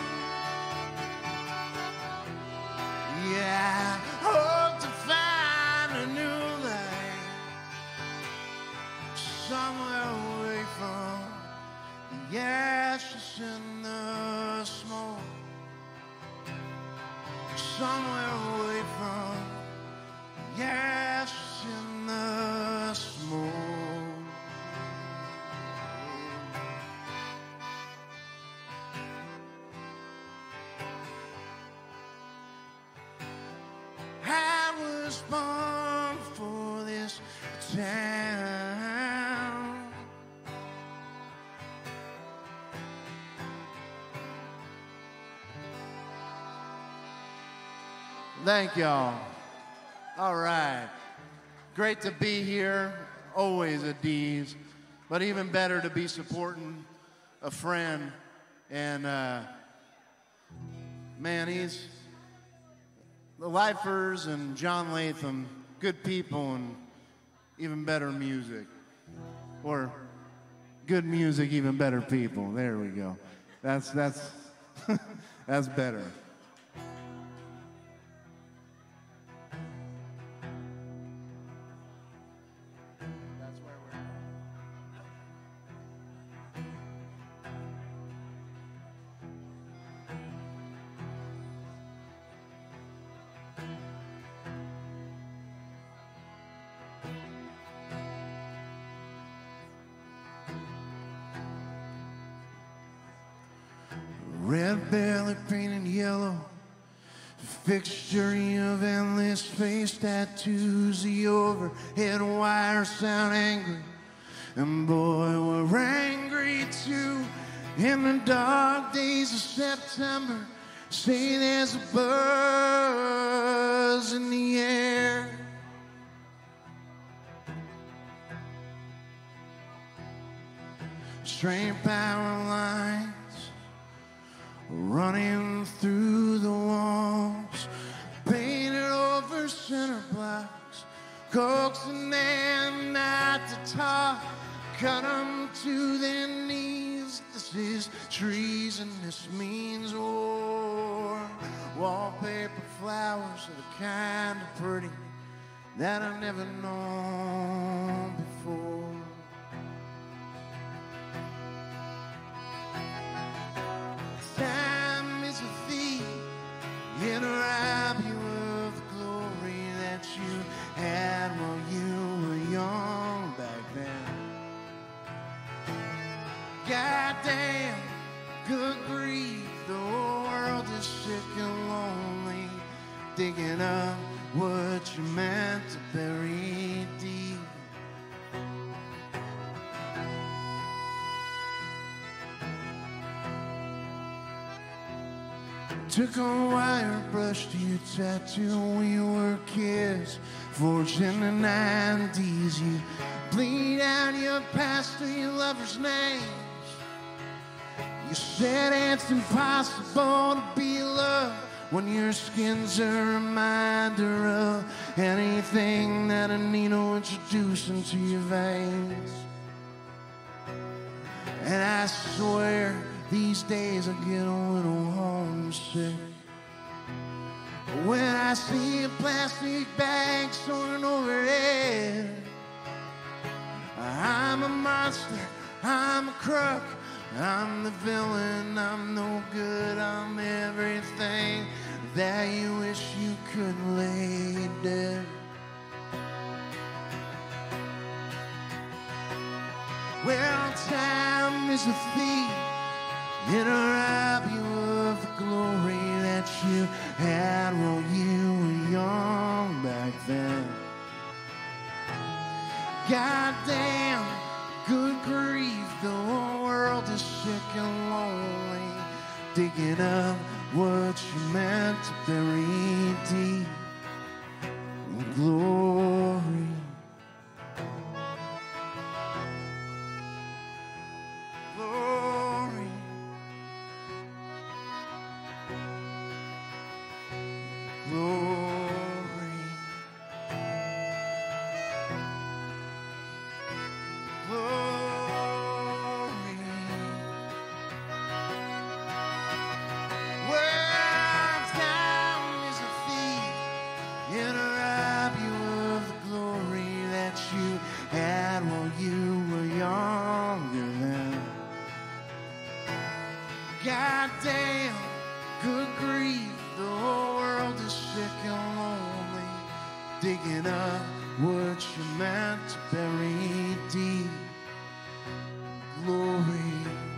Yeah, I hope to find a new life somewhere away from the ashes and the smoke. Somewhere away from the ashes and the smoke. I was born for this town. Thank y'all. All right. Great to be here. Always at D's. But even better to be supporting a friend. And, man, he's the Lifers and John Latham, good people and even better music. Or good music, even better people. There we go. That's that's better. Red belly painted yellow, fixture of endless face tattoos, the overhead wires sound angry, and boy, we're angry too. In the dark days of September, Say there's a buzz in the air. Strange power lines running through the walls, painted over center blocks, coaxing them not to talk, cut them to their knees. This is treason, this means war. Wallpaper flowers are the kind of pretty that I've never known before. Time is a thief, it'll rob you of the glory that you had while you were young back then. Goddamn, good grief, the whole world is sick and lonely, digging up what you meant to bury deep. Took a wire brush to your tattoo when you were kids, forged in the 90s. You bleed out your past to your lover's names. You said it's impossible to be loved when your skin's a reminder of anything that a needle introduced into your veins. And I swear these days I get a little homesick when I see a plastic bag soaring overhead. I'm a monster, I'm a crook, I'm the villain, I'm no good, I'm everything that you wish you could lay dead. Well, time is a thief, it'll rob you of the glory that you had while you were young back then. Goddamn, good grief, the whole world is sick and lonely, digging up what you meant to bury deep in glory. Glory. Glory. Glory. Well, time is a thief, it'll rob you of the glory that you had while you were younger then. Goddamn, good grief, the whole world is sick and lonely, digging up what you meant to bury deep. Glory.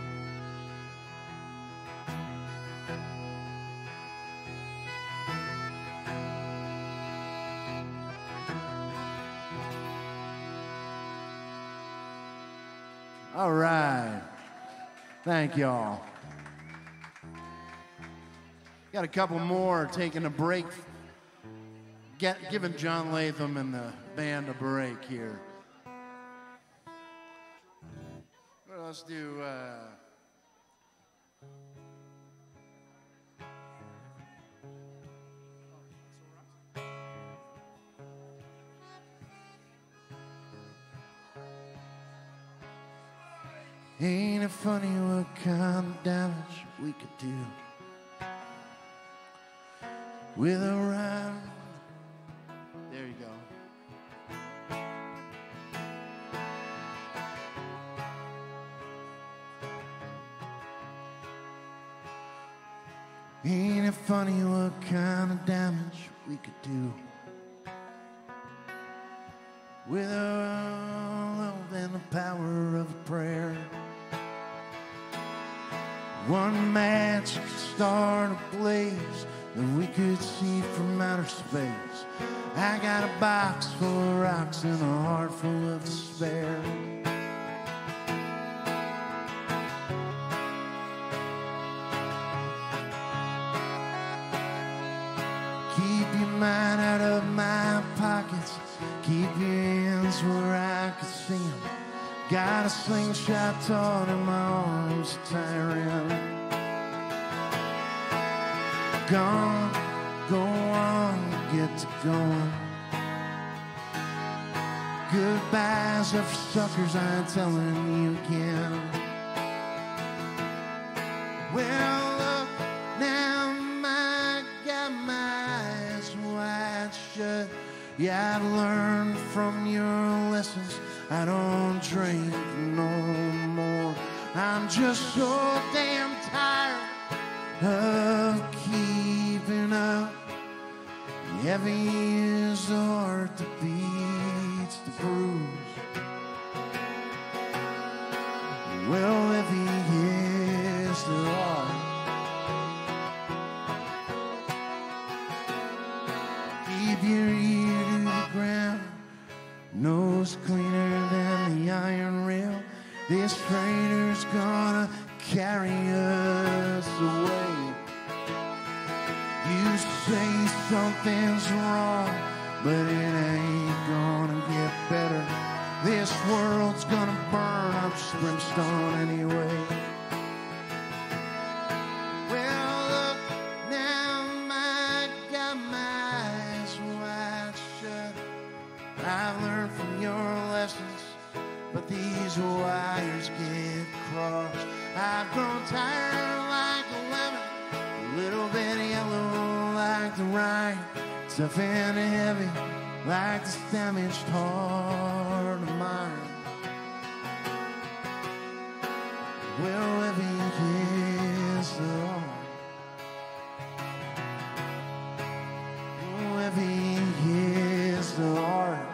All right. Thank y'all. Got a couple more, taking a break. Giving John Latham and the band a break here. Well, let's do... Ain't it funny what kind of damage we could do with a rhyme? There you go. Ain't it funny what kind of damage we could do with a love and the power of a prayer? One match could start a blaze that we could see from outer space. I got a box full of rocks and a heart full of despair. mind out of my pockets. Keep your hands where I could see them. Got a slingshot taut in my arms, tiring. Gone, go on, get to going. Goodbyes are for suckers, I ain't telling you again. Well, look, now I got my eyes wide shut. Yeah, I've learned from your lessons. I don't drink no more. I'm just so damn tired of keeping up. Heavy is the heart that beats the bruise. Well, heavy is the heart. Keep your ear to the ground. Nose cleaner than the iron rail. This freighter's gonna carry us away. You say something's wrong, but it ain't gonna get better. This world's gonna burn up to brimstone anyway. Well, look, now I got my eyes wide shut. I've learned from your lessons, but these wires get crossed. I've grown tired like a lemon, a little bit yellow like the rind, tough and heavy like this damaged heart of mine. Well, heavy is the heart. Oh, heavy is the heart.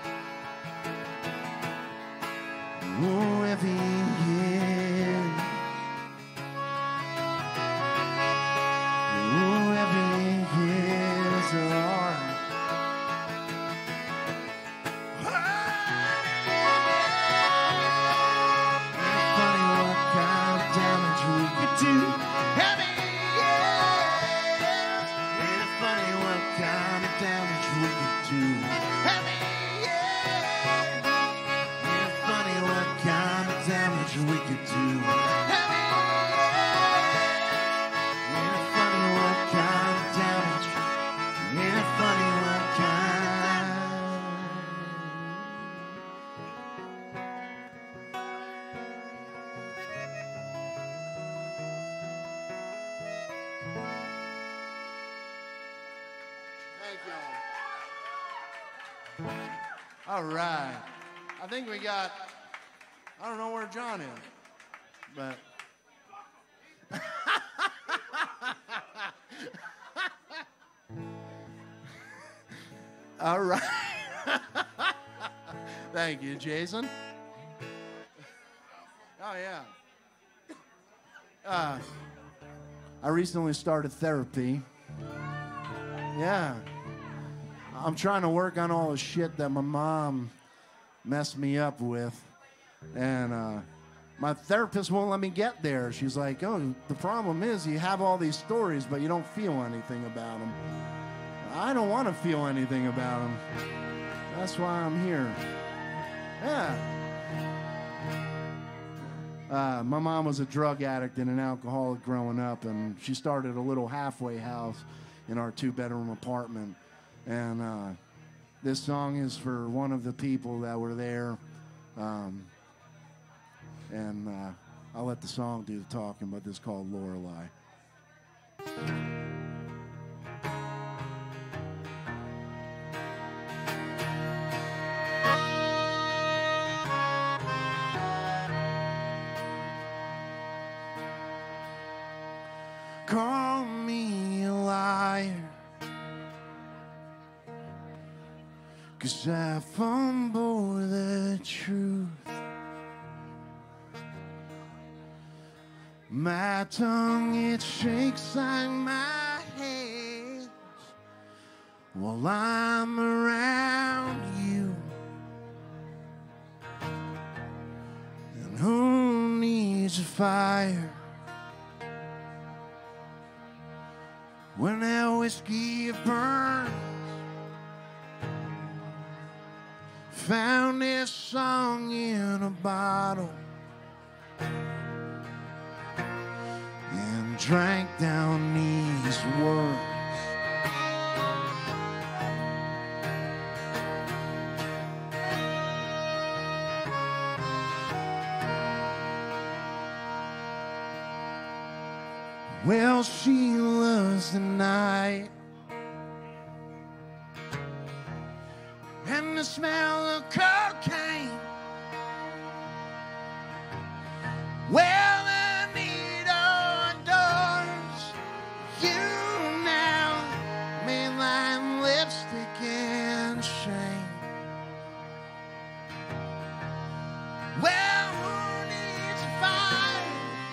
Oh, heavy is. Oh, heavy is the heart. It's funny what kind of damage we could do. Heavy is. It's funny what kind of damage we could do. Heavy is. It's funny what kind of damage we could do. Heavy is. It's funny what kind of damage. It's funny what kind. Thank y'all. All right. I think we got, I don't know where John is, but. All right. Thank you, Jason. Oh, yeah. I recently started therapy. Yeah. I'm trying to work on all the shit that my mom messed me up with. And my therapist won't let me get there. She's like, oh, the problem is you have all these stories, but you don't feel anything about them. I don't want to feel anything about them. That's why I'm here. Yeah. My mom was a drug addict and an alcoholic growing up, and she started a little halfway house in our 2-bedroom apartment. And this song is for one of the people that were there. And I'll let the song do the talking, but this is called Lorelei. Call me a liar, 'cause I fumble the truth. My tongue, it shakes like my hands while I'm around you. And who needs a fire when that whiskey burns found this song in a bottle and drank down these words. Well, she loves the night and the smell of cocaine. Well, Anita adores you now, mainline lipstick and shame. Well, who needs a fight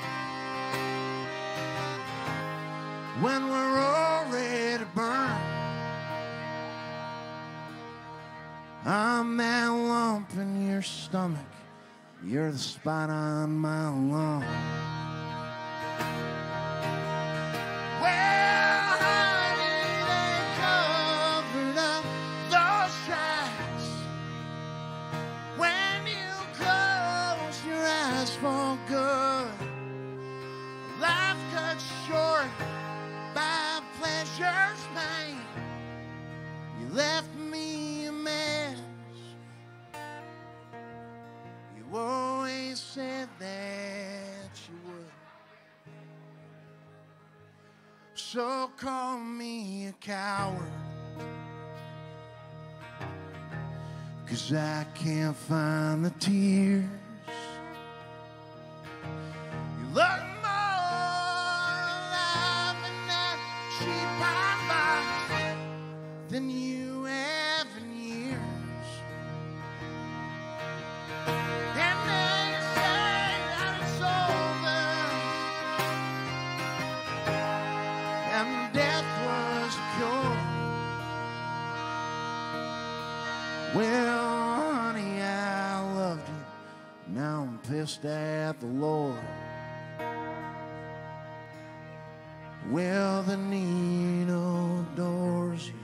when we're already burned? I'm that lump in your stomach. You're the spot on my lung. Well, honey, they covered up those tracks when you close your eyes for good. Life cut short by pleasure's name. You left me a mess. You always said that you would. So call me a coward, 'cause I can't find the tears. You look more alive in that cheap pine box than you have in years. And they say that it's over and death was a cure. Well, honey, I loved you. Now I'm pissed at the Lord. Well, the needle adores you.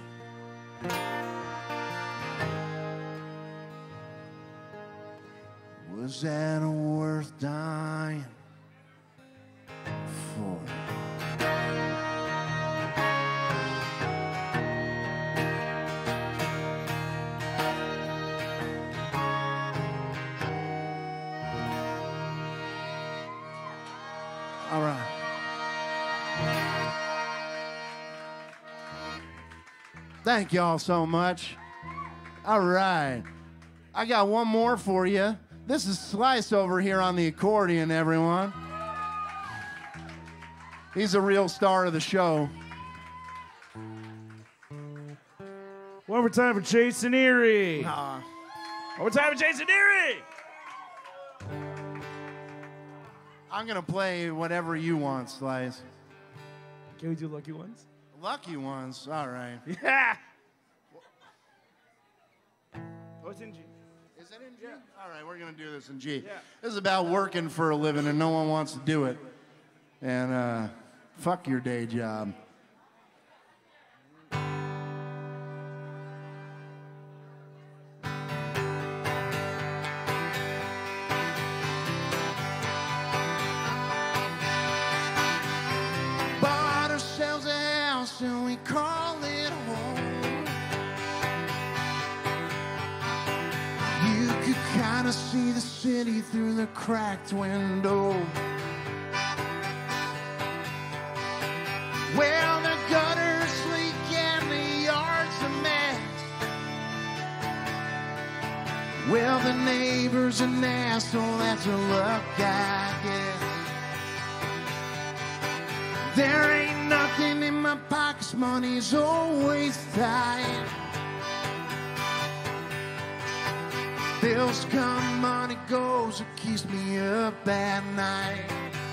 Was that worth dying for? All right. Thank y'all so much. All right. I got one more for you. This is Slice over here on the accordion, everyone. He's a real star of the show. One more time for Jason Erie. Aw. One more time for Jason Erie. I'm going to play whatever you want, Slice. Can we do Lucky Ones? Lucky ones. All right. Yeah. Oh, it's in G. Is it in G? All right, we're going to do this in G. Yeah. This is about working for a living and no one wants to do it. And fuck your day job. Bought ourselves a house and we call it home. You could kind of see the city through the cracked window. Well, the gutter's leak and the yard's a mess. Well, the neighbor's an asshole, that's a luck, I guess. There ain't nothing in my pockets, money's always tight. Bills come, money goes, it keeps me up at night.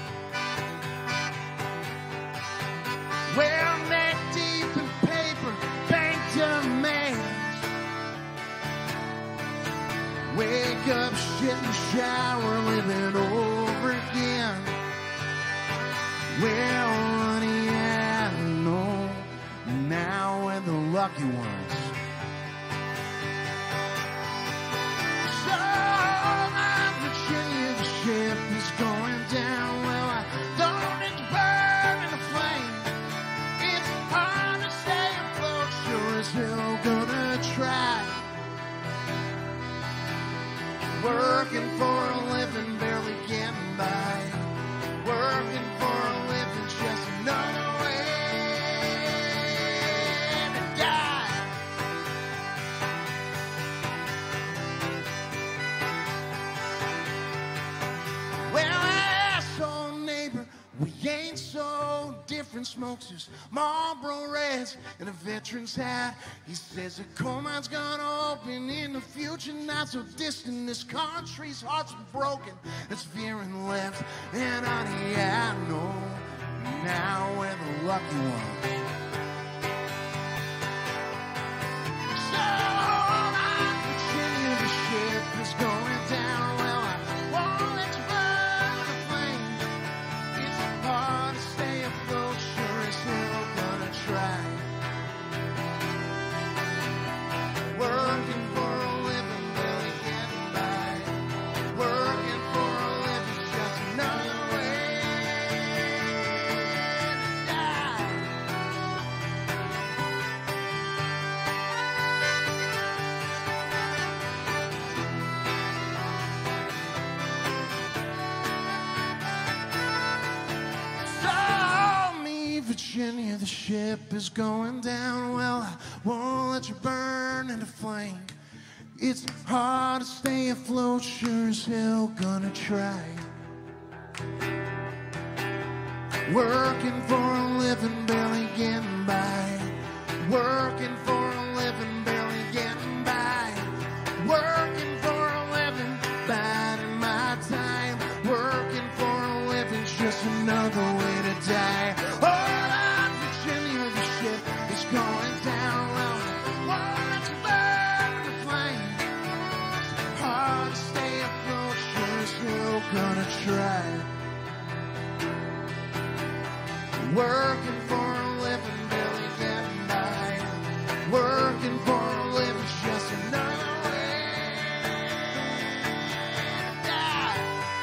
Well, neck deep in paper, bank demands. Wake up, shit and shower, living over again. Well, honey, I know now we're the lucky ones. ain't so different. Smokes his Marlboro Reds and a veteran's hat. He says the coal mine's gonna open in the future, not so distant. This country's hearts are broken, it's veering left. And honey, I know now we're the lucky ones. So I'm Virginia, the ship is going down. Well, I won't let you burn the flame. It's hard to stay afloat, sure as hell gonna try. Working for a living, barely getting by. Working for a living, just another way to die. So me, Virginia, the ship is going down. Well, I won't let you burn in the flame. It's hard to stay afloat, sure as hell gonna try. Working for a living, barely getting by. Working for a living, barely getting by. Working for a living, biding my time. Working for a living's just another way to die. Oh, Lord, Virginia, the ship is going down. Well, won't let you burn the flame. It's hard to stay afloat, sure as hell gonna try. Working for a living, barely getting by. Working for a living's just another way to die.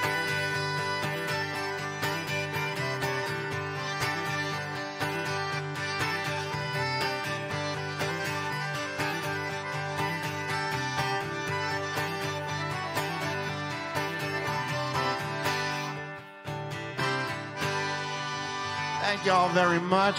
Thank y'all very much.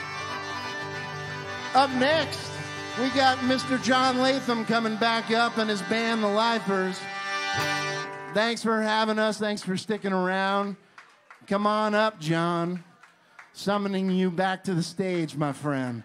Up next, we got Mr. John Latham coming back up and his band, The Lifers. Thanks for having us. Thanks for sticking around. Come on up, John. Summoning you back to the stage, my friend.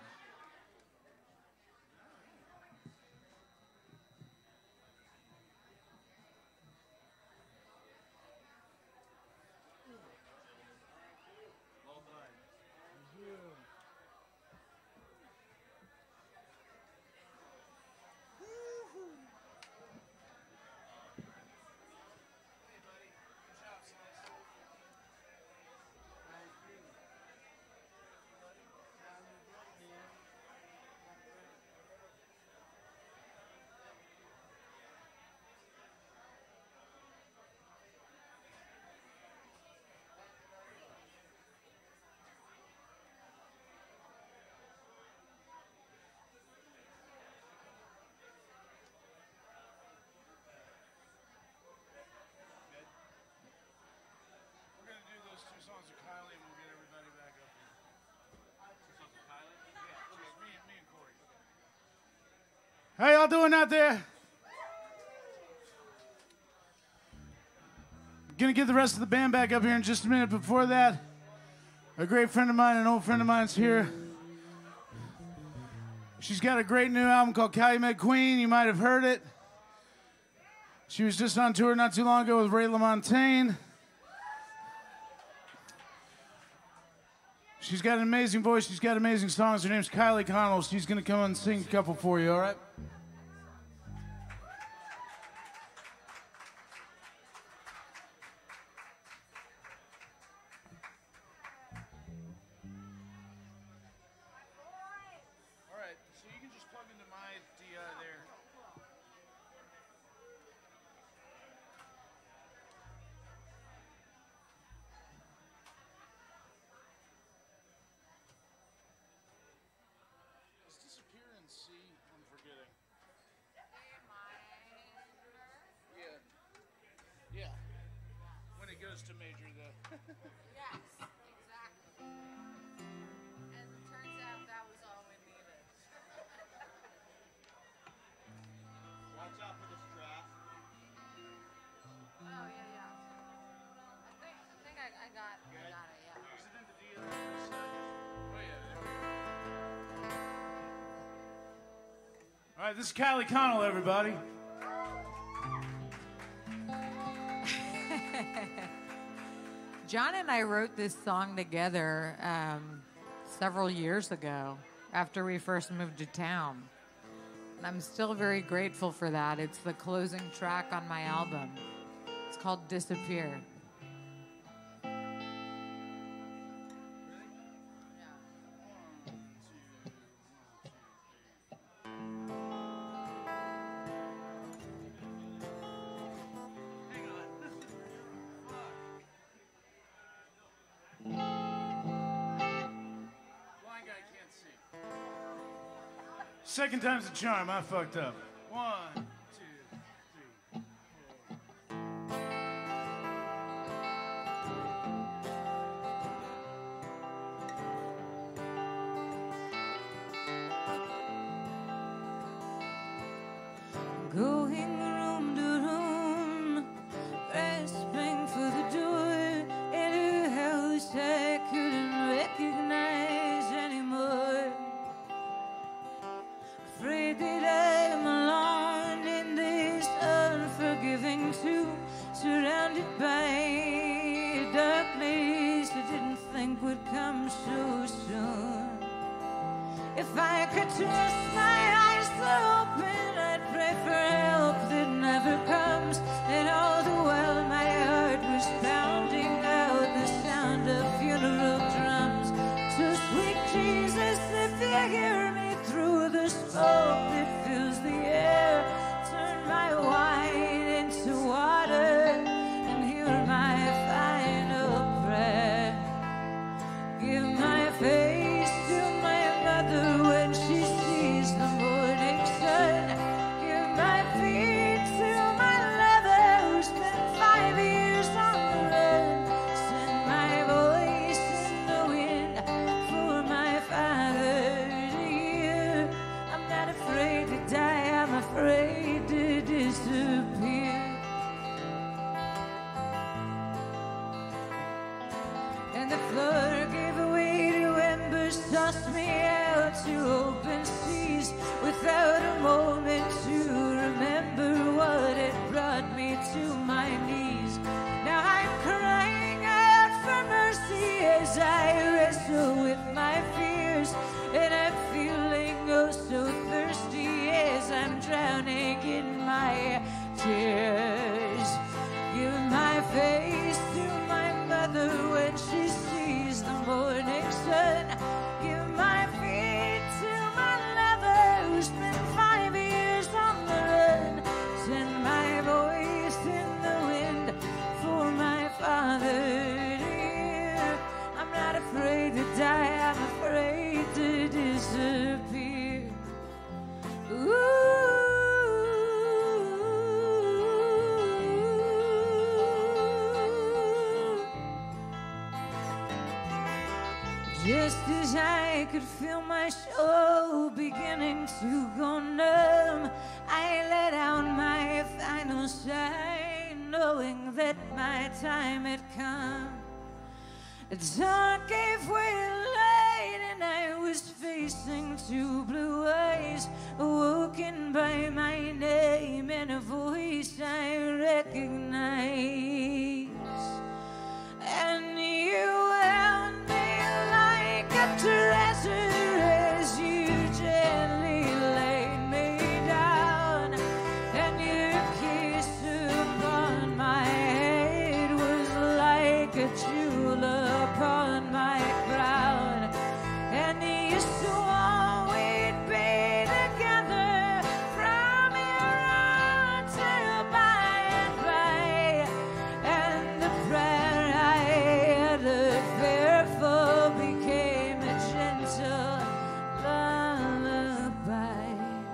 How y'all doing out there? Gonna get the rest of the band back up here in just a minute. Before that, a great friend of mine, an old friend of mine's here. She's got a great new album called Calumet Queen. You might have heard it. She was just on tour not too long ago with Ray LaMontagne. She's got an amazing voice. She's got amazing songs. Her name's Kylie Connell. She's going to come and sing a couple for you, all right? All right, so you can just plug into my DI there. Let's disappear and see. I'm forgetting. Yeah. Yeah. When it goes to major, though. Yes, exactly. As it turns out, that was all we needed. Watch out for the strap. Oh, yeah, yeah. I think I got it, yeah. All right, this is Kylie Connell, everybody. John and I wrote this song together several years ago after we first moved to town. And I'm still very grateful for that. It's the closing track on my album. It's called Disappear. Second time's a charm. I fucked up. 1, 2, 3, 4. Going room to room, grasping for the door in a house I couldn't recognize anymore. Afraid that I'm alone in this unforgiving tomb, surrounded by a darkness I didn't think would come so soon. If I could trust my eyes open, I'd pray for help that never comes. And all the while my heart was pounding out the sound of funeral drums. So sweet Jesus, if you hear me through the smoke that fills the air, turn my wine into water and hear my final prayer. Give my face to my mother when she sees the morning sun. Give my feet to my lover who spent 5 years on the run. Send my voice in the wind for my father to hear. I'm not afraid to die, I'm afraid to disappear. And the floor gave way to embers, tossed me out to open seas without a moment to remember what had brought me to my knees. Now I'm crying out for mercy as I wrestle with my fears, and I'm feeling oh so thirsty as I'm drowning in my tears. Give my face to my mother when she sees the morning sun. Give my feet to my lover who spent 5 years on the run. Send my voice in the wind for my father to hear. I'm not afraid to die, I'm afraid to disappear. Just as I could feel my soul beginning to go numb, I let out my final sigh, knowing that my time had come. The dark gave way to light, and I was facing 2 blue eyes, awoken by my name and a voice I recognize. And you held me like a treasure as you gently laid me down, and your kiss upon my head was like a jewel upon my crown. And you swore we'd be together from here on till by and by, and the prayer I uttered fearful became a gentle lullaby.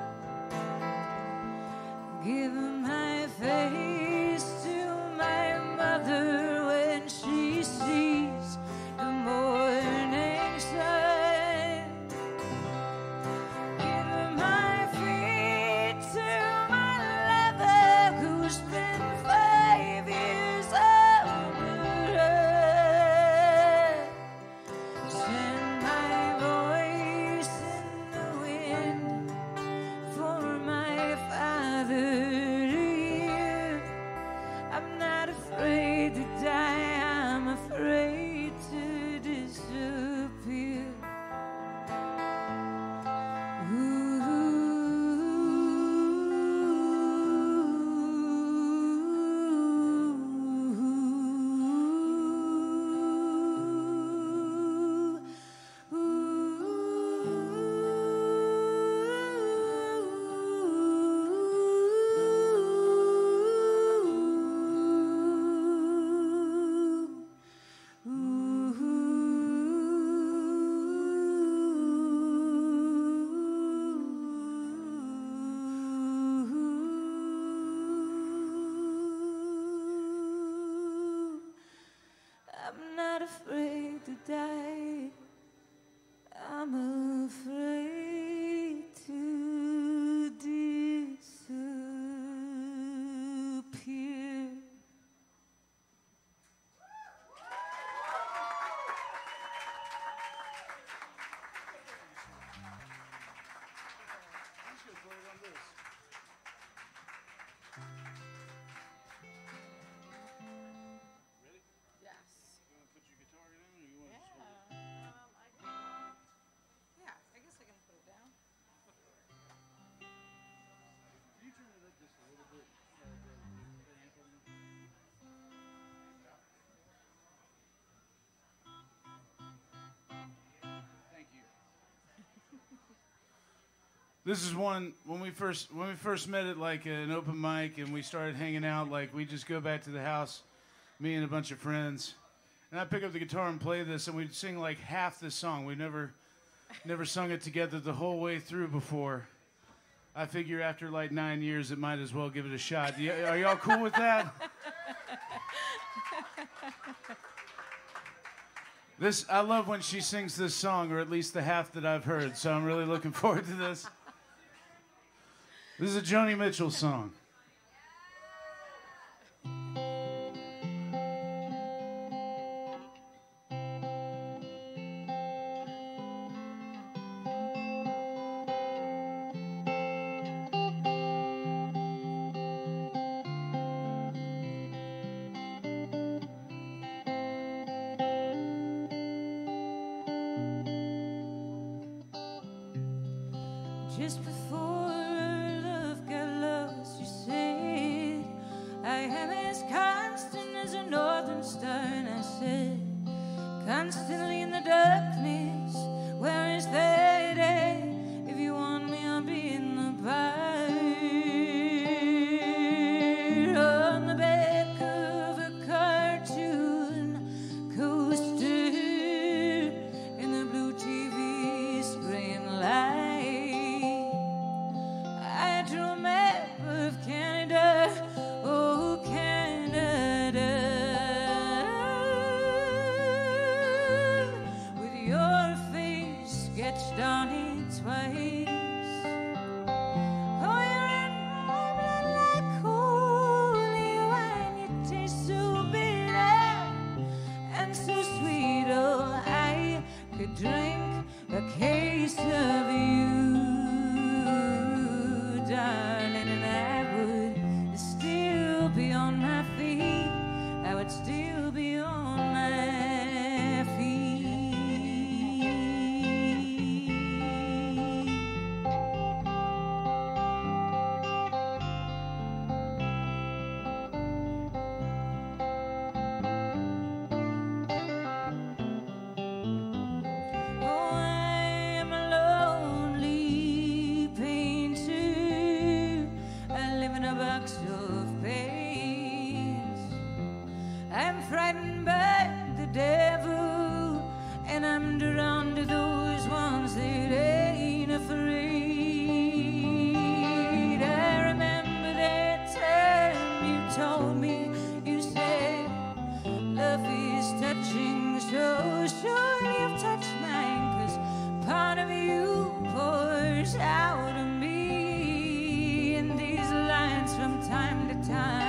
Give my face to my mother when she sees This is one when we first met at like an open mic and we started hanging out. Like we just go back to the house, me and a bunch of friends, and I pick up the guitar and play this, and we'd sing like half this song. We never sung it together the whole way through before. I figure after like 9 years, it might as well give it a shot. Are y'all cool with that? I love when she sings this song, or at least the half that I've heard. So I'm really looking forward to this. This is a Joni Mitchell song. Just before our love got lost, you said, I am as constant as a northern star. And I said, constantly in the darkness, where is that day? If you want me, I'll be in the bar. On the back of a cartoon coaster, in the blue TV screen light. On it twice. Oh, you're in my blood like holy wine. You taste so bitter and so sweet. Oh, I could drink a case of you, darling, and I would still be on my feet. I would still be on my feet. I'm frightened by the devil, and I'm drawn to those ones that ain't afraid. I remember that time you told me, you said, love is touching, so sure you've touched mine, 'cause part of you pours out of me in these lines from time to time.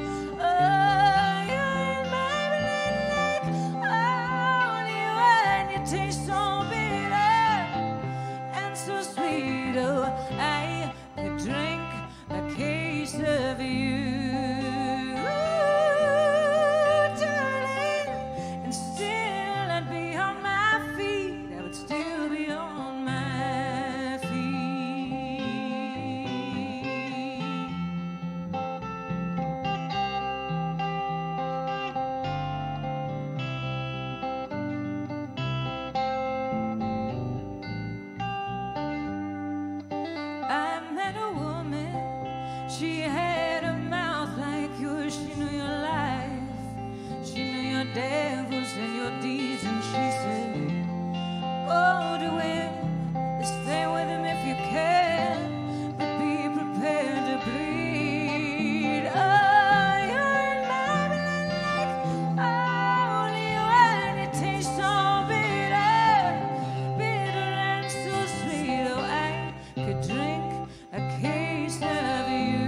Tastes so bitter and so sweet. Oh, I could drink a case of you, darling, and still I'd be on my feet. I would still be on my feet. She had a mouth like yours. She knew your life. She knew your devils and your deeds. And she said, go to him and stay with him if you can, but be prepared to bleed. Oh, you're in my blood like holy wine. It tastes so bitter, bitter and so sweet. Oh, I could drink a case of you.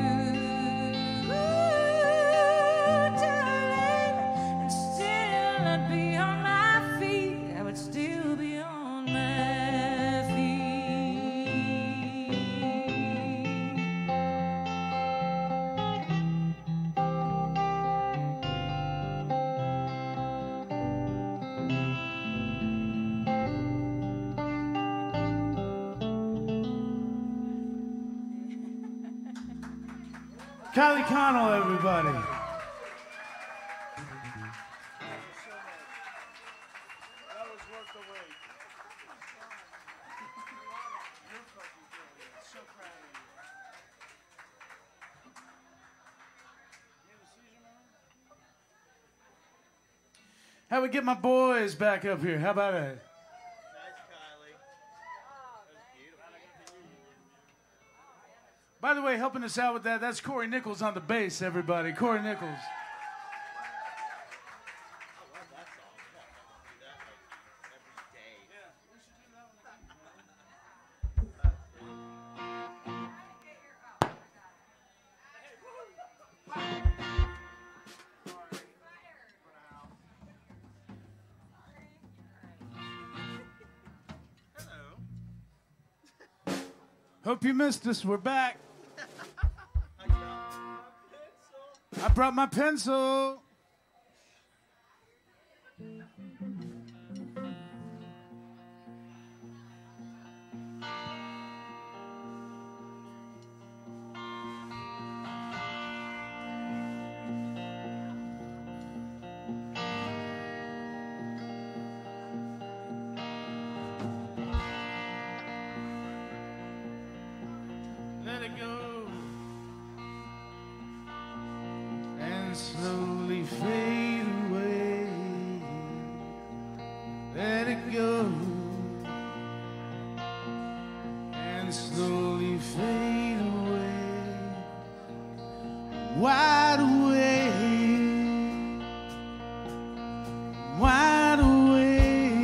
Kylie Connell, everybody. That was worth the wait. You're fucking killing it. So How we get my boys back up here? How about that? By the way, helping us out with that, that's Corey Nichols on the bass, everybody. Corey Nichols. Hope you missed us. We're back. I brought my pencil. Let it go and slowly fade away. Let it go and slowly fade away. Wide awake, wide awake,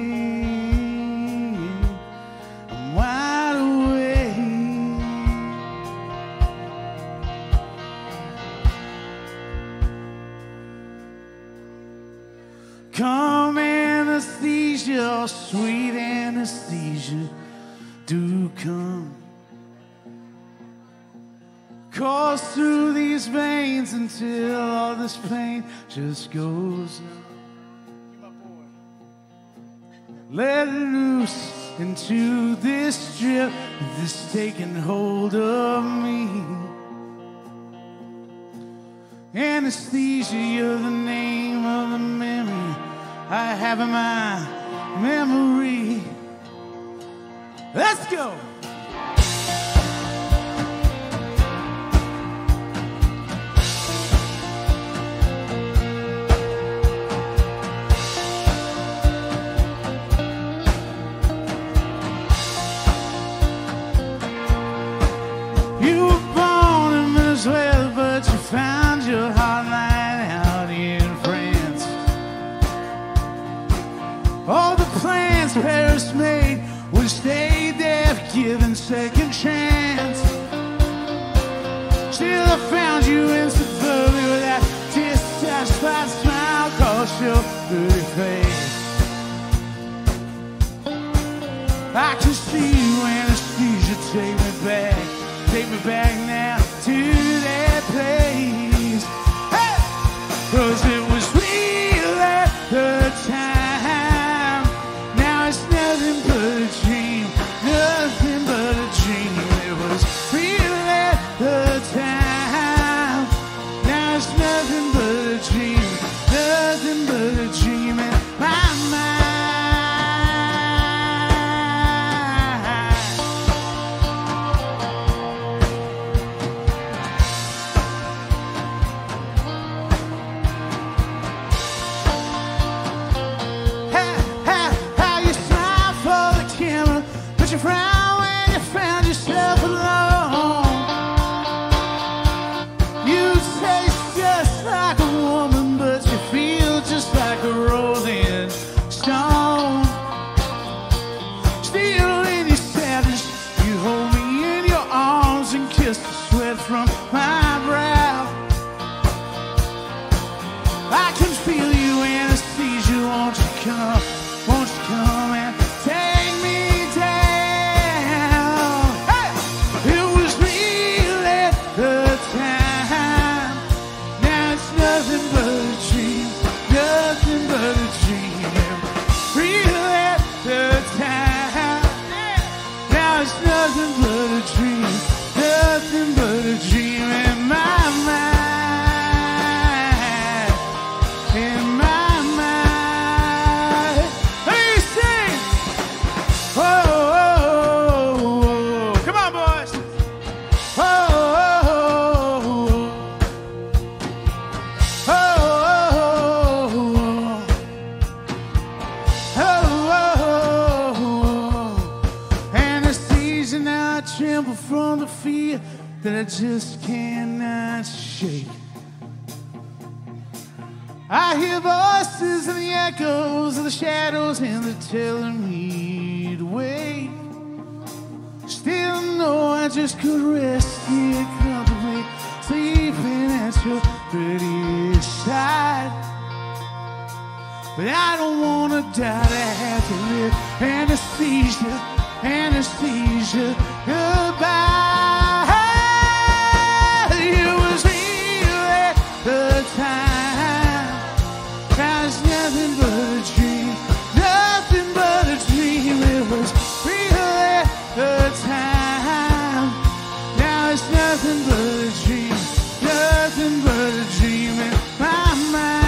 I'm wide awake. Come anesthesia, sweet anesthesia, do come. Course through these veins until all this pain just goes numb. Let it loose into this drip that's taking hold of me. Anesthesia, you're the name of the memory I have in my memory. Let's go. You were born in Venezuela, but you found your heartline out in France. All the plans Paris made would stay there, given second chance. Still, I found you in suburbia with that dissatisfied smile across your pretty face. I can see you, anesthesia, take me back now to that place. Hey! 'Cause it was real at the time. Now it's nothing but a dream, nothing but a dream. It was real at the time. Now it's nothing but a dream, nothing but a dream in my mind. How you smile for the camera, but you frown when you found yourself alone. You taste just like a woman, but you feel just like a rolling stone. Still in your sadness, you hold me in your arms and kiss the sweat from my brow. I can feel you, anesthesia, won't you come? Won't you come and take me down? Hey! It was real at the time. Now it's nothing but a dream, nothing but a dream. Real at the time. Now it's nothing but a dream, nothing but a dream in my mind. In my mind. just cannot shake. I hear voices and the echoes of the shadows, and they're telling me to wait. Still know I just could rest here comfortably, sleeping at your pretty side. But I don't wanna die to have to live. Anesthesia, anesthesia, goodbye. It was real at the time. Now it's nothing but a dream, nothing but a dream. It was real at the time. Now it's nothing but a dream, nothing but a dream in my mind.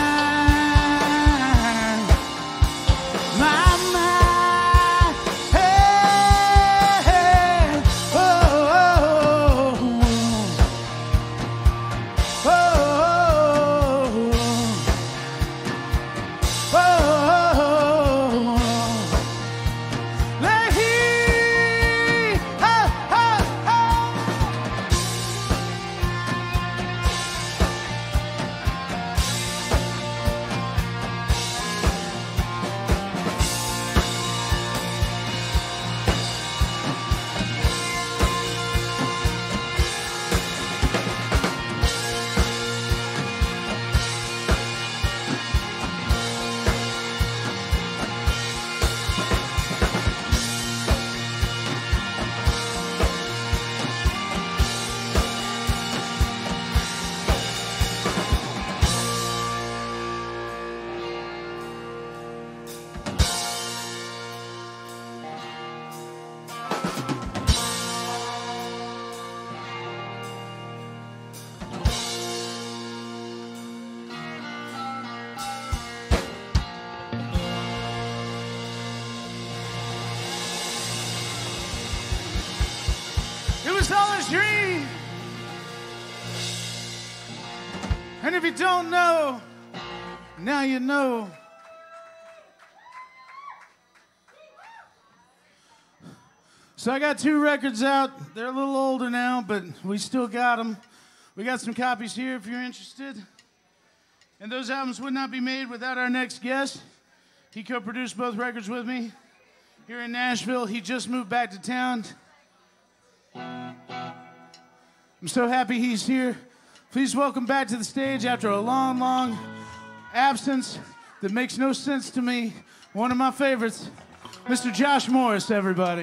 Dream. And if you don't know, now you know. So I got 2 records out. They're a little older now, but we still got them. We got some copies here if you're interested. And those albums would not be made without our next guest. He co-produced both records with me here in Nashville. He just moved back to town. I'm so happy he's here. Please welcome back to the stage after a long, long absence that makes no sense to me. One of my favorites, Mr. Josh Morris, everybody.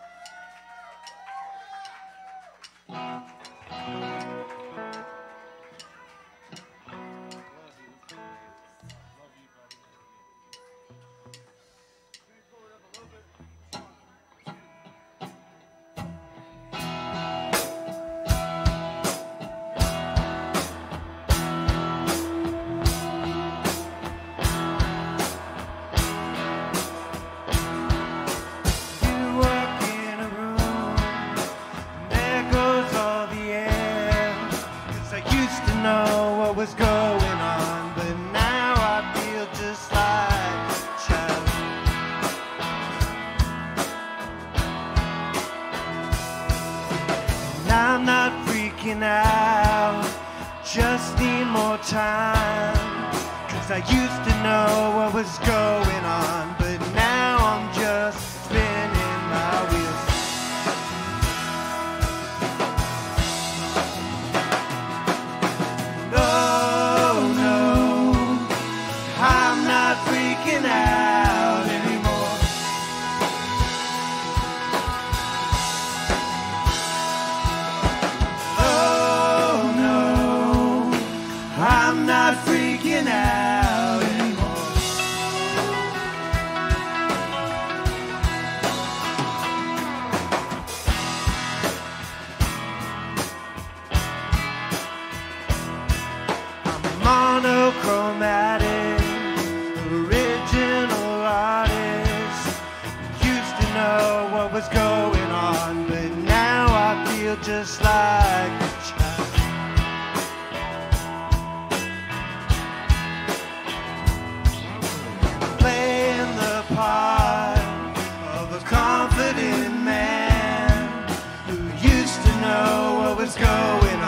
Monochromatic, original artist. Used to know what was going on, but now I feel just like a child. Playing the part of a confident man who used to know what was going on.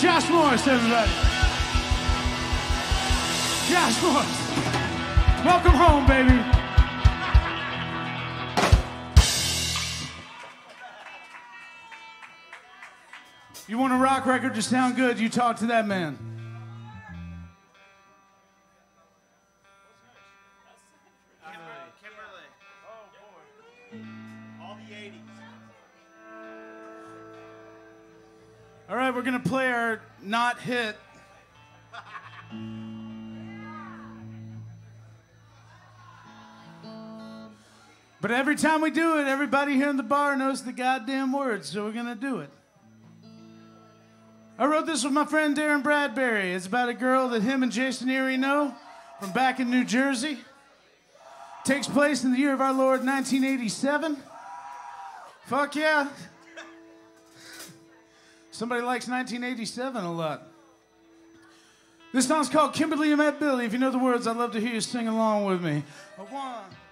Josh Morris, everybody. Josh Morris. Welcome home, baby. You want a rock record to sound good, you talk to that man. Kimberly. Oh, boy. All the 80s. All right, we're going to play our not hit. But every time we do it, everybody here in the bar knows the goddamn words, so we're going to do it. I wrote this with my friend Darren Bradbury. It's about a girl that him and Jason Erie know from back in New Jersey. Takes place in the year of our Lord, 1987. Fuck yeah. Somebody likes 1987 a lot. This song's called Kimberly and Met Billy. If you know the words, I'd love to hear you sing along with me. 1, 2,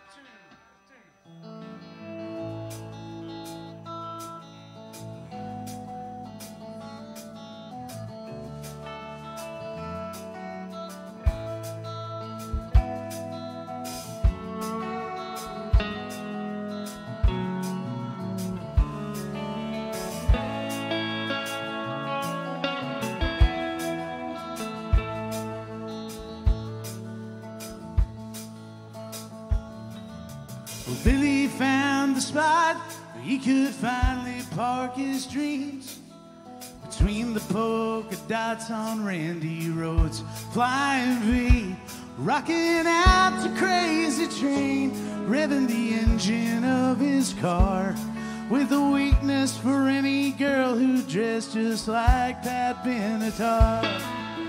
Billy found the spot where he could finally park his dreams. Between the polka dots on Randy Road's Flying V, rocking out the crazy train, revving the engine of his car, with a weakness for any girl who dressed just like Pat Benatar.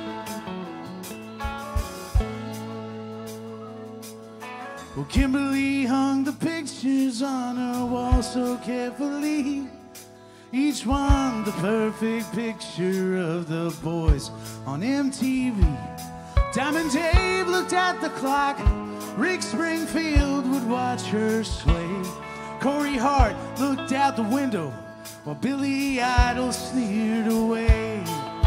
Well, Kimberly hung the pictures on her wall so carefully, each one the perfect picture of the boys on MTV. Diamond Dave looked at the clock, Rick Springfield would watch her sway, Corey Hart looked out the window while Billy Idol sneered away.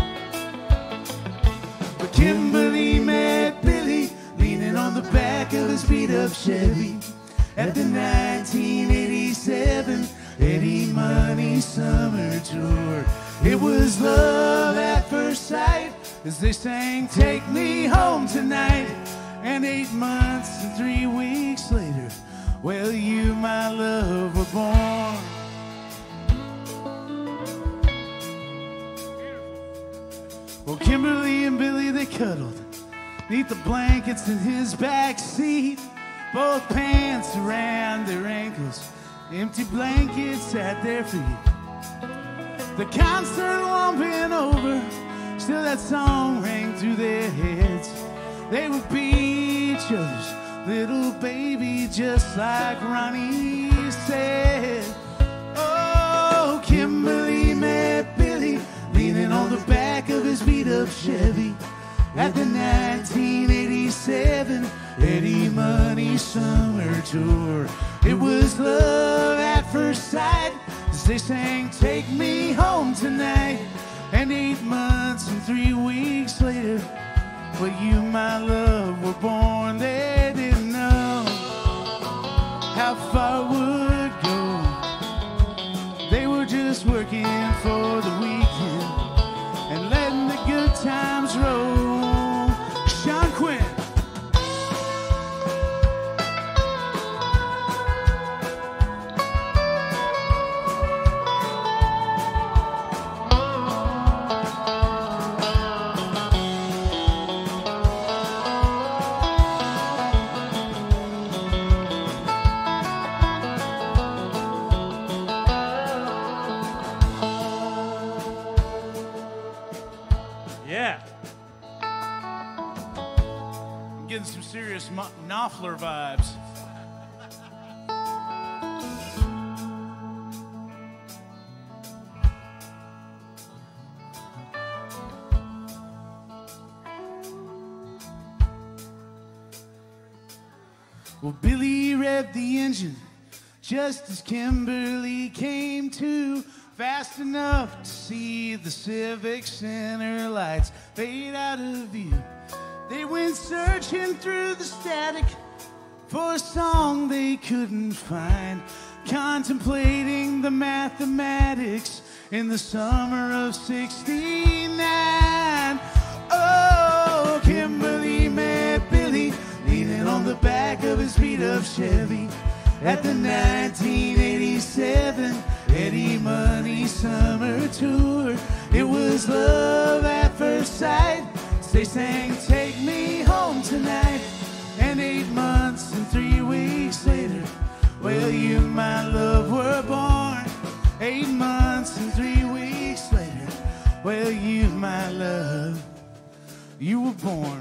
But Kimberly met Billy leaning on the back of his beat-up Chevy at the 1987 Eddie Money Summer Tour. It was love at first sight as they sang Take Me Home Tonight. And 8 months and 3 weeks later, well, you, my love, were born. Well, Kimberly and Billy, they cuddled neath the blankets in his back seat, both pants around their ankles, empty blankets at their feet. The concert alarm went over, still that song rang through their heads. They would be each other's little baby, just like Ronnie said. Oh, Kimberly met Billy leaning on the back of his beat-up Chevy at the 1987 Eddie Money Summer Tour. It was love at first sight as they sang Take Me Home Tonight. And 8 months and 3 weeks later, well, you, my love, were born. They didn't know how far it would go. They were just working for the weekend and letting the good times roll. Sean Quinn. Yeah. I'm getting some serious Knopfler vibes. Well, Billy revved the engine just as Kimberly came to. fast enough to see the Civic Center lights fade out of view. They went searching through the static for a song they couldn't find, contemplating the mathematics in the summer of '69. Oh, Kimberly met Billy leaning on the back of his beat-up Chevy at the 1987 Eddie Money Summer Tour. It was love at first sight. They sang "Take Me Home Tonight," and 8 months and 3 weeks later, well, you, my love, were born. 8 months and 3 weeks later, well, you, my love, you were born.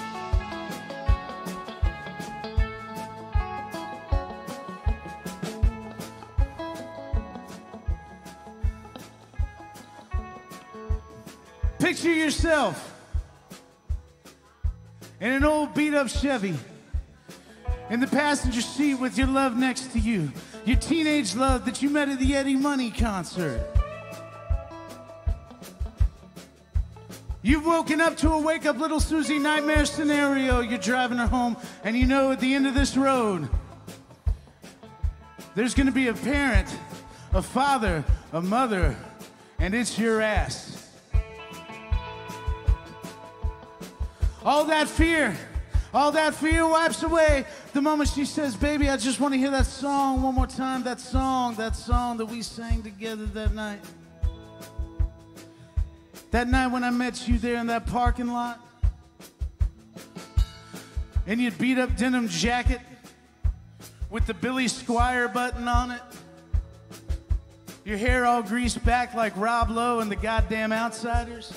Picture yourself in an old beat-up Chevy, in the passenger seat with your love next to you, your teenage love that you met at the Eddie Money concert. You've woken up to a wake-up little Susie nightmare scenario. You're driving her home, and you know at the end of this road, there's gonna be a parent, a father, a mother, and it's your ass. All that fear wipes away the moment she says, "Baby, I just want to hear that song one more time, that song that we sang together that night. That night when I met you there in that parking lot, in your beat-up denim jacket with the Billy Squire button on it, your hair all greased back like Rob Lowe and the goddamn Outsiders,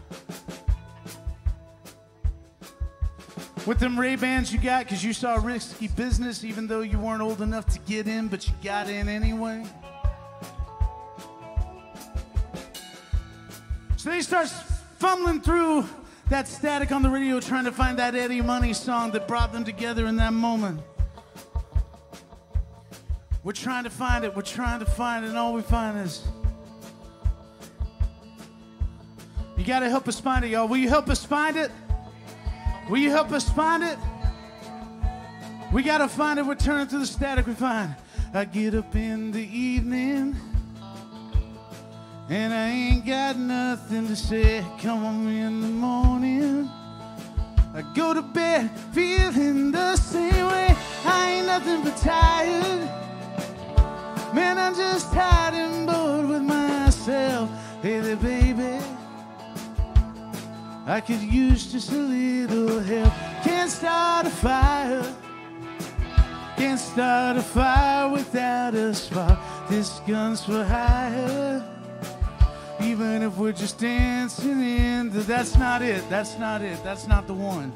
with them Ray-Bans you got because you saw Risky Business even though you weren't old enough to get in, but you got in anyway." So they start fumbling through that static on the radio trying to find that Eddie Money song that brought them together in that moment. We're trying to find it, and all we find is, you gotta help us find it, y'all. Will you help us find it? Will you help us find it? We gotta find it. We're turning through the static. We find, I get up in the evening and I ain't got nothing to say. Come on in the morning, I go to bed feeling the same way. I ain't nothing but tired. Man, I'm just tired and bored with myself. Hey there, baby, I could use just a little help. Can't start a fire. Can't start a fire without a spark. This gun's for hire. Even if we're just dancing in the... That's not it. That's not it. That's not the one.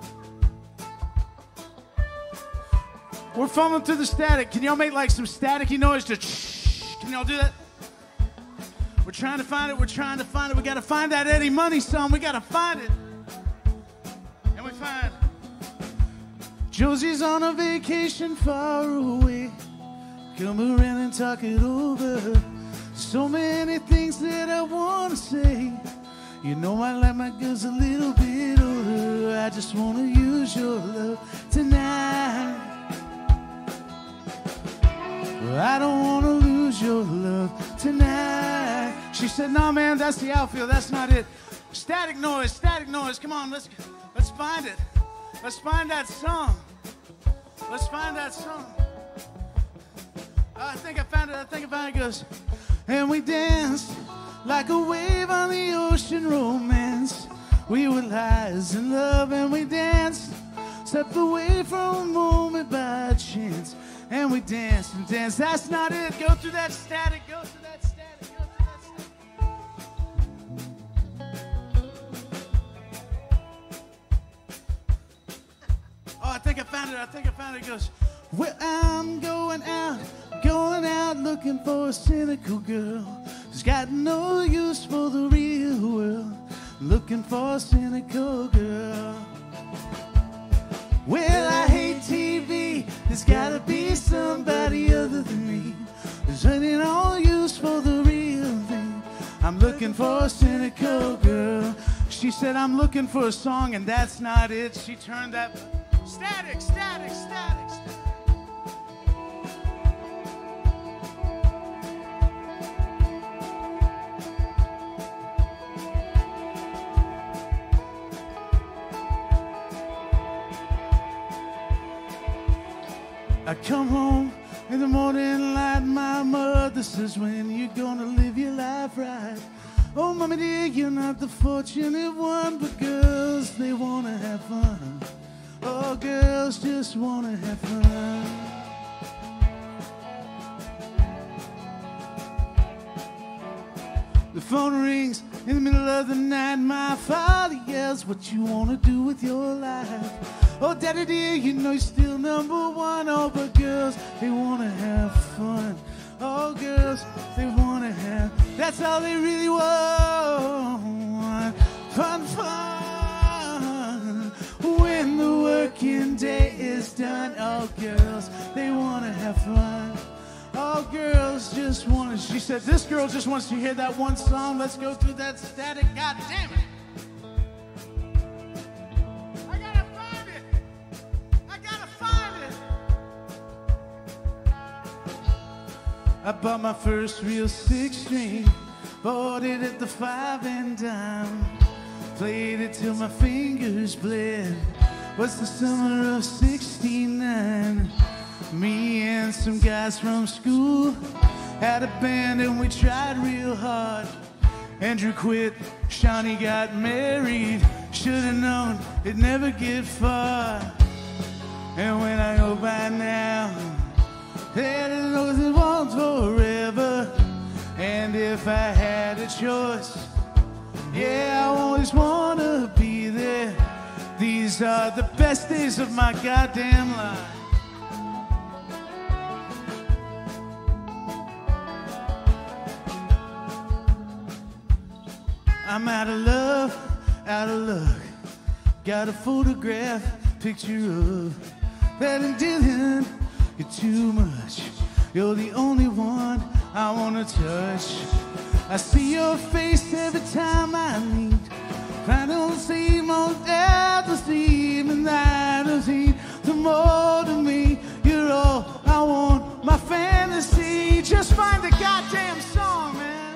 We're fumbling through the static. Can y'all make like some staticky noise? Just can y'all do that? We're trying to find it. We're trying to find it. We got to find that Eddie Money song. We got to find it. And we find Josie's on a vacation far away. Come around and talk it over. So many things that I want to say. You know I like my girls a little bit older. I just want to use your love tonight. Well, I don't want to lose your love tonight. She said, "No, man, that's the outfield. That's not it. Static noise, static noise. Come on, let's find it. Let's find that song. Let's find that song." I think I found it. I think I found it. It goes, and we danced like a wave on the ocean, romance. We were lies in love, and we danced, stepped away from a moment by chance, and we danced and danced. That's not it. Go through that static. Go through that static. Go through that static. Oh, I think I found it. I think I found it. It goes, well, I'm going out looking for a cynical girl who's got no use for the real world. Looking for a cynical girl. Well, I hate TV. There's gotta be somebody other than me who's running all use for the real I'm looking for a cynical girl. She said, I'm looking for a song, and that's not it. She turned that static, static, static, static. I come home in the morning light. My mother says, when you gonna live your life right? Oh, mama dear, you're not the fortunate one, but girls, they wanna have fun. Oh, girls just wanna have fun. The phone rings in the middle of the night. My father yells, what you wanna do with your life? Oh, daddy dear, you know you're still number one. Oh, but girls, they wanna have fun. Oh, girls, they wanna have, that's all they really want. Fun, fun, when the working day is done. Oh, girls, they wanna have fun. Oh, girls just wanna, she said, this girl just wants to hear that one song. Let's go through that static, God damn it. I bought my first real 6-string, bought it at the 5 and dime, played it till my fingers bled. Was the summer of '69. Me and some guys from school had a band and we tried real hard. Andrew quit, Shawnee got married. Should've known it'd never get far. And when I go by now, heaven knows it won't forever. And if I had a choice, yeah, I always wanna be there. These are the best days of my goddamn life. I'm out of love, out of luck. Got a photograph, picture of that and Dylan. You're too much. You're the only one I wanna touch. I see your face every time I meet. I don't see more out to see, and I don't see the more to me. You're all I want, my fantasy. Just find a goddamn song, man.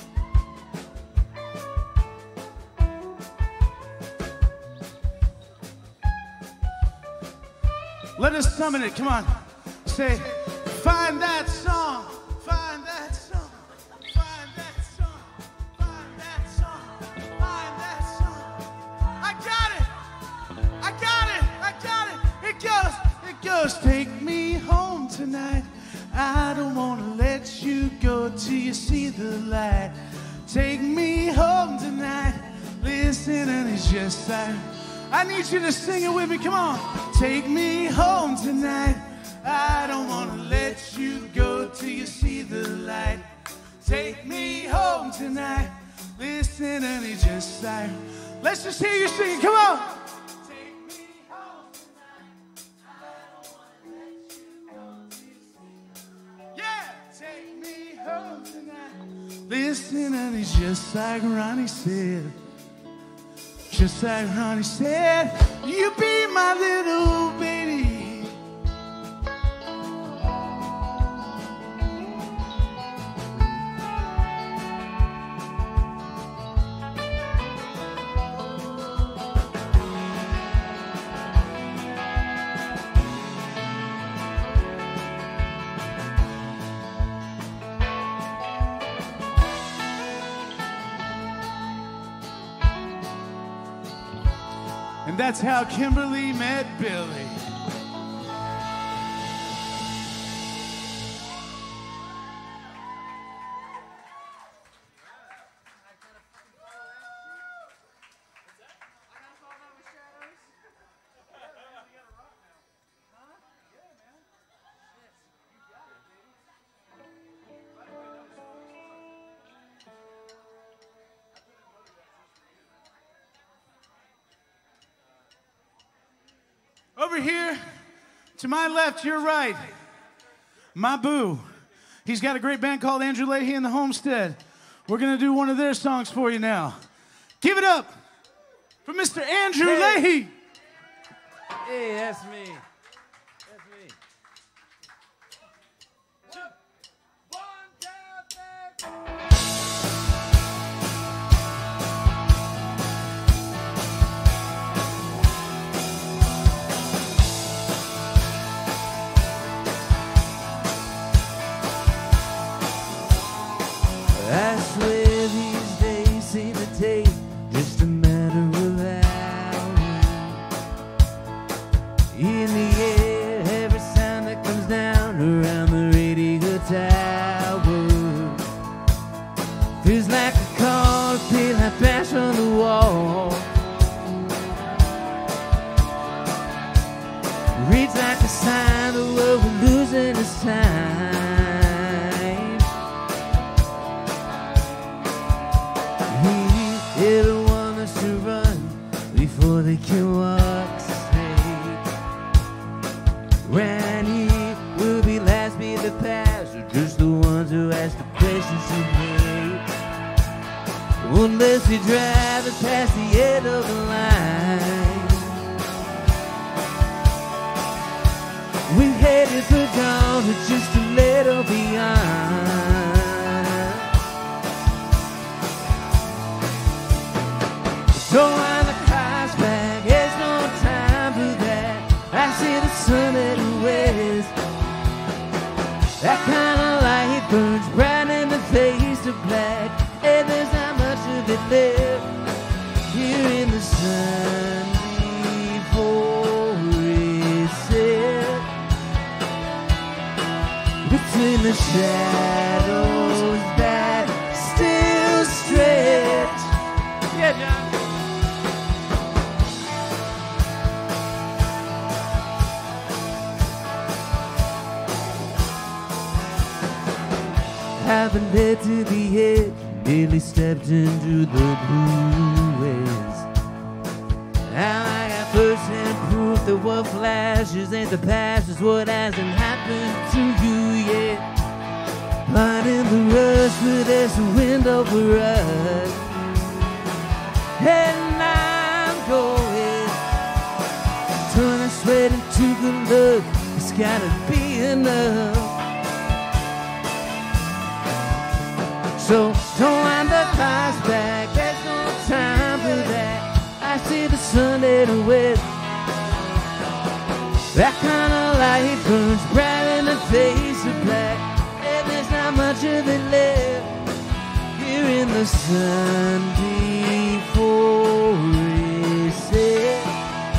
Let us summon it, come on. Say, find that song, find that song, find that song, find that song, find that song. I got it, I got it, I got it. It goes, take me home tonight. I don't wanna let you go till you see the light. Take me home tonight. Listen, and it's just like, I need you to sing it with me, come on. Take me home tonight. I don't wanna let you go till you see the light. Take me home tonight. Listen, and it's just like, let's just hear you sing, come on. Take me home tonight. I don't wanna let you go till you see the light. Yeah, take me home tonight. Listen, and it's just like Ronnie said. Just like Ronnie said, you be my little baby. And that's how Kimberly met Billy. Over here, to my left, your right, my boo. He's got a great band called Andrew Leahy and the Homestead. We're going to do one of their songs for you now. Give it up for Mr. Andrew Leahy. Hey, that's me. That's me. I swear these days seem to take just a matter of hours. In the air, every sound that comes down around the radio tower feels like a call to pay like bash on the wall. Reads like a sign the world we're losing its time. They're the ones to run before they can walk straight. Round here, we'll be last, be the past, or just the ones who ask the questions who hate. Unless we drive it past the end of the line, we're headed for dawn, or just a little beyond. Don't mind the cars back, there's no time for that. I see the sun in the west. That kind of light burns bright in the face of black, and there's not much of it left here in the sun before it sets. Between the shadows that still stretch. Yeah, John. I've been led to the edge, nearly stepped into the blue waves. Now I got first-hand proof that what flashes ain't the past, is what hasn't happened to you yet. But in the rush, where there's a window for us, and I'm going, turning sweat into good luck. It's gotta be enough. So don't wind the cars back, there's no time for that. I see the sun in the west. That kind of light burns bright in the face of black, and there's not much of it left here in the sun before it sets.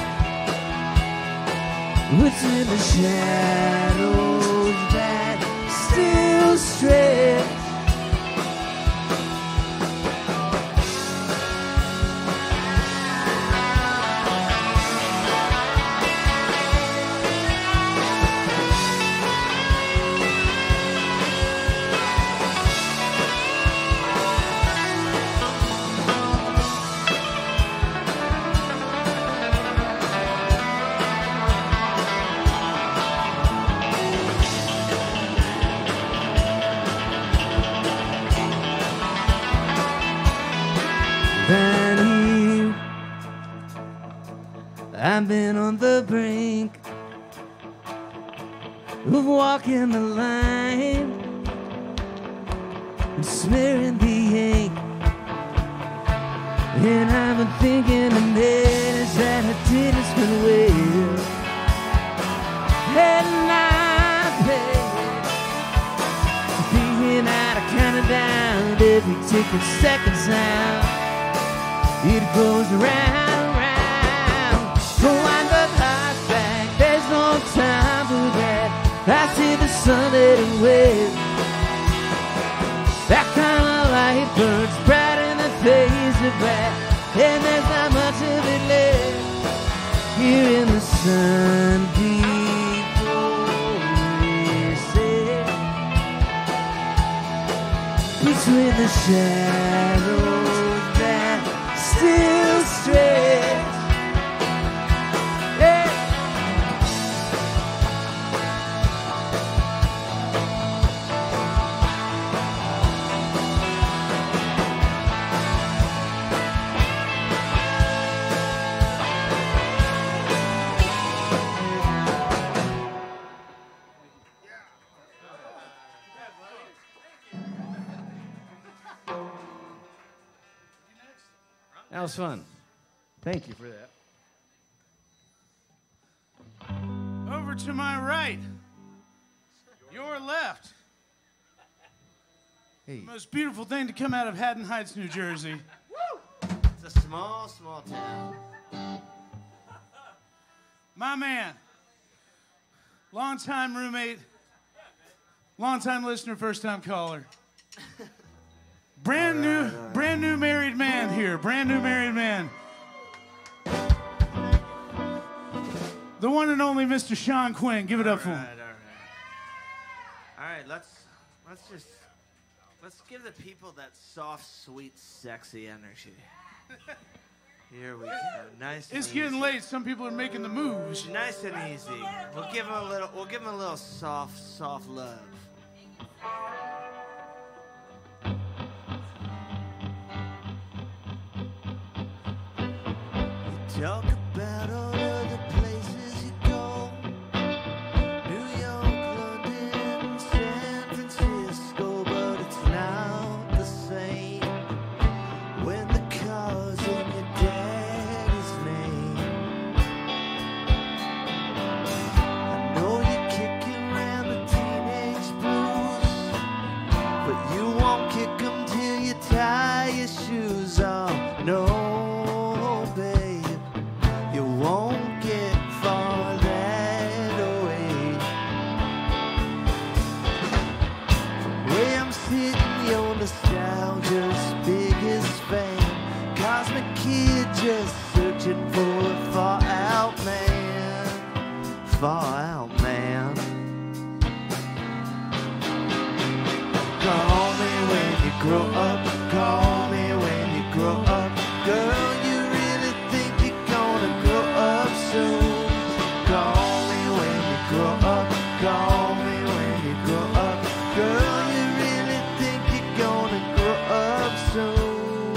What's in the shadows that still stretch? I've been on the brink of walking the line and smearing the ink, and I've been thinking the minutes that I didn't spend well, and I paid being out of counting down every ticking seconds out. It goes round. Don't wind the clock back, there's no time for that. I see the sun heading west. That kind of light burns bright in the face of black, and there's not much of it left here in the sun before it sets. Between the shadows that still stretch. That was fun. Thank you for that. Over to my right, your left. Hey. Most beautiful thing to come out of Haddon Heights, New Jersey. It's a small, small town. My man, longtime roommate, longtime listener, first-time caller. Brand new married man here. Brand new married man. The one and only Mr. Sean Quinn. Give it up for him. All right, let's give the people that soft, sweet, sexy energy. Here we go. Nice. It's and getting easy. late. Some people are making the moves. Nice and easy. We'll give them a little soft love. You talk about all of the places you go. New York, London, San Francisco, but it's not the same when the car's in your daddy's name. I know you're kicking around the teenage blues, but you won't kick them till you tie your shoes on. No, babe, you won't get far that way. From where I'm sitting, your nostalgia's biggest fan. Cosmic kid just searching for a far out man. Far out man. Call me when you grow up. Call me when you grow up. Girl, you really think you're gonna grow up soon? Call me when you grow up. Call me when you grow up. Girl, you really think you're gonna grow up soon?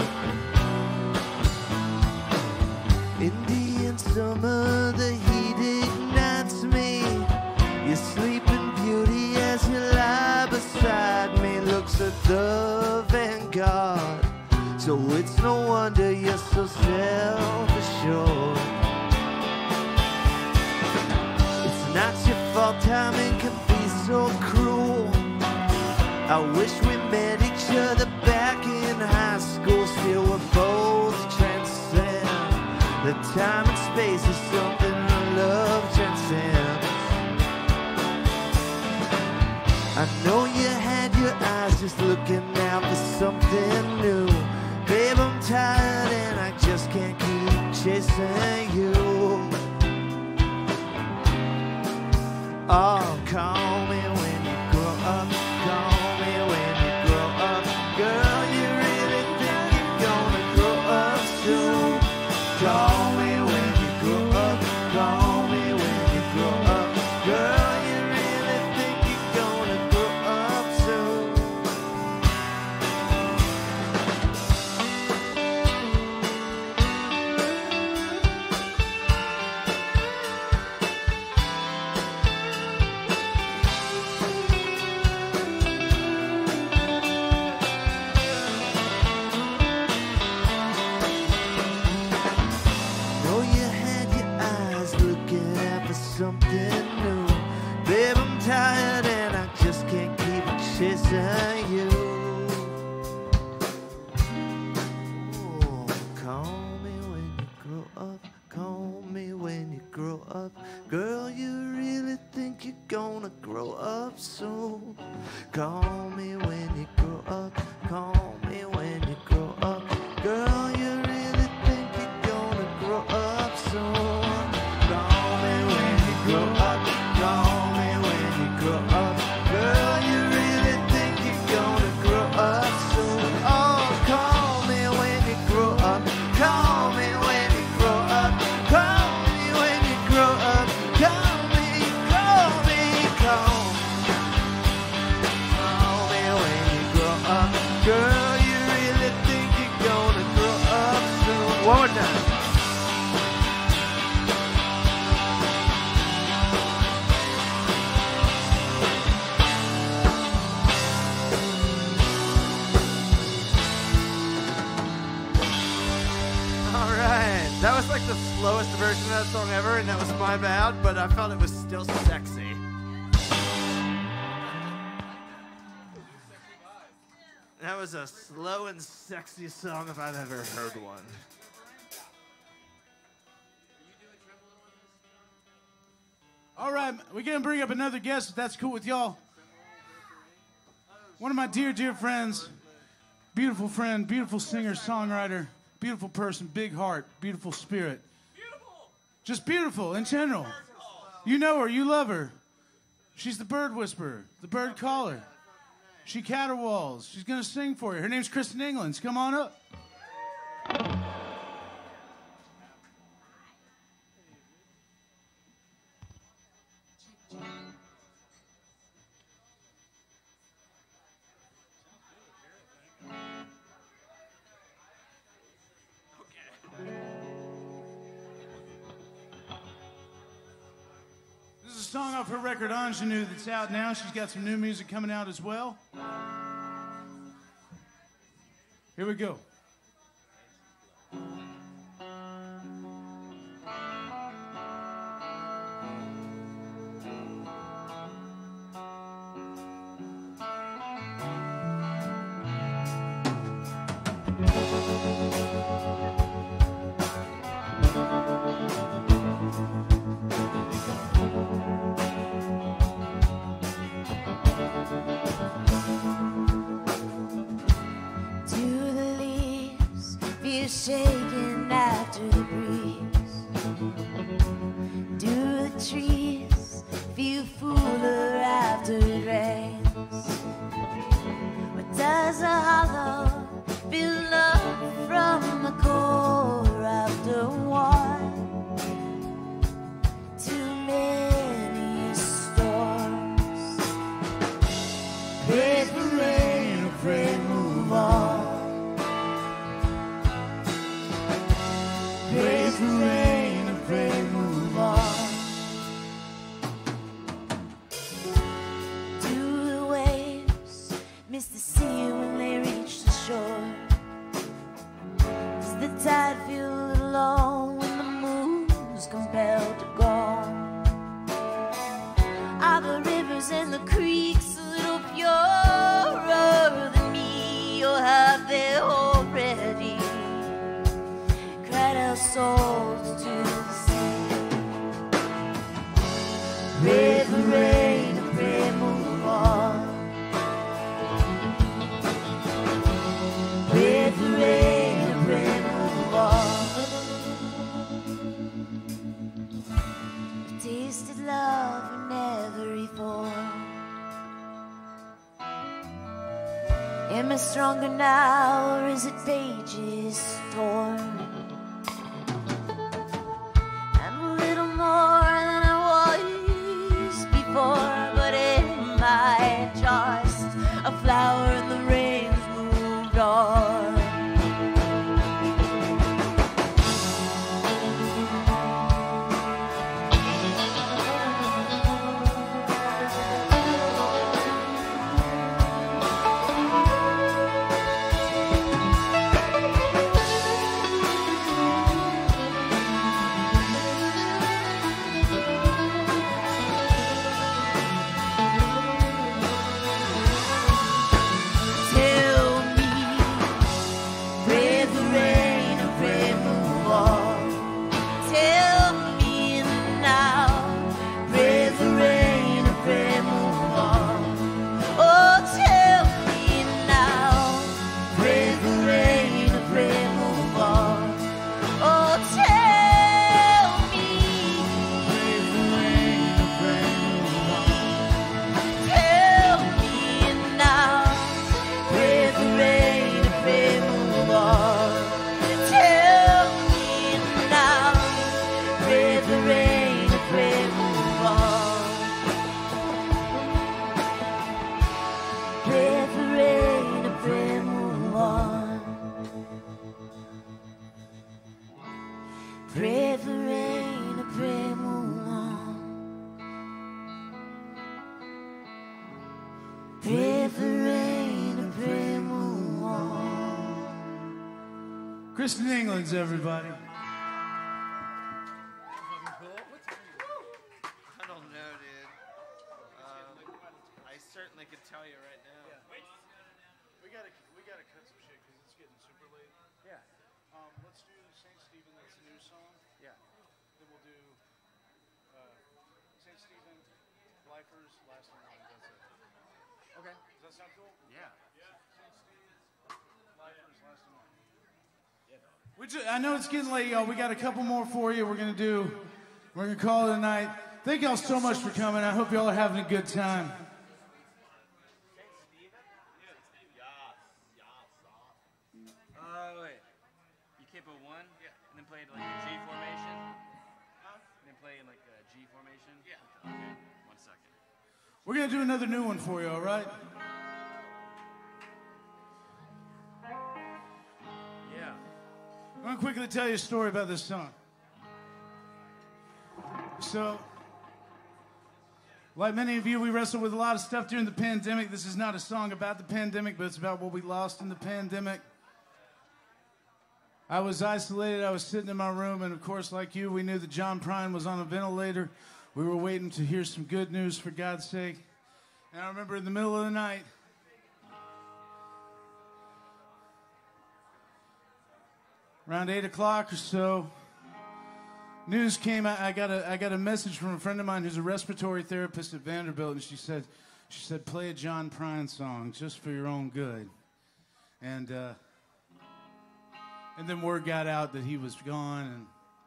Indian summer, the heat ignites me. Your sleeping beauty as you lie beside me looks at the vanguard. So it's no wonder you're so self-assured. It's not your fault timing can be so cruel. I wish we met each other back in high school. Still we're both transcend. The time and space is something love transcends. I know you had your eyes just looking out for something new. Babe, I'm tired and I just can't keep chasing you. Oh, call me when you grow up. Call me when you grow up. Girl, you really think you're gonna grow up soon? Call me when you grow up. Call me when you grow up. Girl, you really think you're gonna grow up soon? Know you had your eyes looking out for something new. Babe, I'm tired and I just can't keep chasing you. Oh, call me when you grow up. Call me when you grow up. Girl, you really think you're gonna grow up soon? Call me when you grow up. Call me when you grow up. Girl, you really think you're gonna grow up soon? Call me when you grow up. Call me when you grow up. Girl, you really think you're gonna grow up soon? Oh, call me when you grow up. Call me when you grow up. Call me when you grow up. Call me, call me, call me. Call me when you grow up. Girl, you really think you're gonna grow up soon? One more time. was like the slowest version of that song ever, and that was my bad, but I felt it was still sexy. That was a slow and sexy song if I've ever heard one. All right, we're going to bring up another guest, if that's cool with y'all. One of my dear, dear friends, beautiful friend, beautiful singer, songwriter, beautiful person, big heart, beautiful spirit. Beautiful. Just beautiful in general. You know her, you love her. She's the bird whisperer, the bird caller. She caterwauls. She's going to sing for you. Her name's Kristen Englands. Come on up. This is a song off her record Ingenue that's out now. She's got some new music coming out as well. Here we go. Shaking after the breeze. Do the trees feel fuller after it rains? Or does a hollow feel love from the core after war? Too many storms. Pray for rain or pray move on. Pray for rain and pray move on. Do the waves miss the sea when they reach the shore? Does the tide feel alone when the moon's compelled to go? Are the rivers and the creeks a little purer than me, or have they already cried our souls to the sea? Pray for rain and pray move on. Pray for rain and pray move on. I've tasted love in every form. Am I stronger now, or is it pages torn? More than I was before, but am I just a flower and the rain's moved on? Pray for rain or pray move on. Pray for rain or pray move on. Kristen Englands, everybody. Stephen, that's a new song. Yeah. Then we'll do St. Stephen, Lifers, Last in Line. That's it. Okay. Does that sound cool? Yeah. St. Stephen, Lifers, Last in Line. I know it's getting late, y'all. We got a couple more for you. We're gonna call it a night. Thank y'all so much for coming. I hope y'all are having a good time. Wait. You keep a 1? Yeah. And then play it like a G formation? Huh? And then play in like a G formation? Yeah. Okay. 1 second. We're gonna do another new one for you, all right? Yeah. I'm gonna quickly tell you a story about this song. So, like many of you, we wrestled with a lot of stuff during the pandemic. This is not a song about the pandemic, but it's about what we lost in the pandemic. I was isolated. I was sitting in my room, and of course, like you, we knew that John Prine was on a ventilator. We were waiting to hear some good news, for God's sake. And I remember in the middle of the night, around 8 o'clock or so, news came out. I got a message from a friend of mine who's a respiratory therapist at Vanderbilt, and she said, play a John Prine song just for your own good. And then word got out that he was gone, and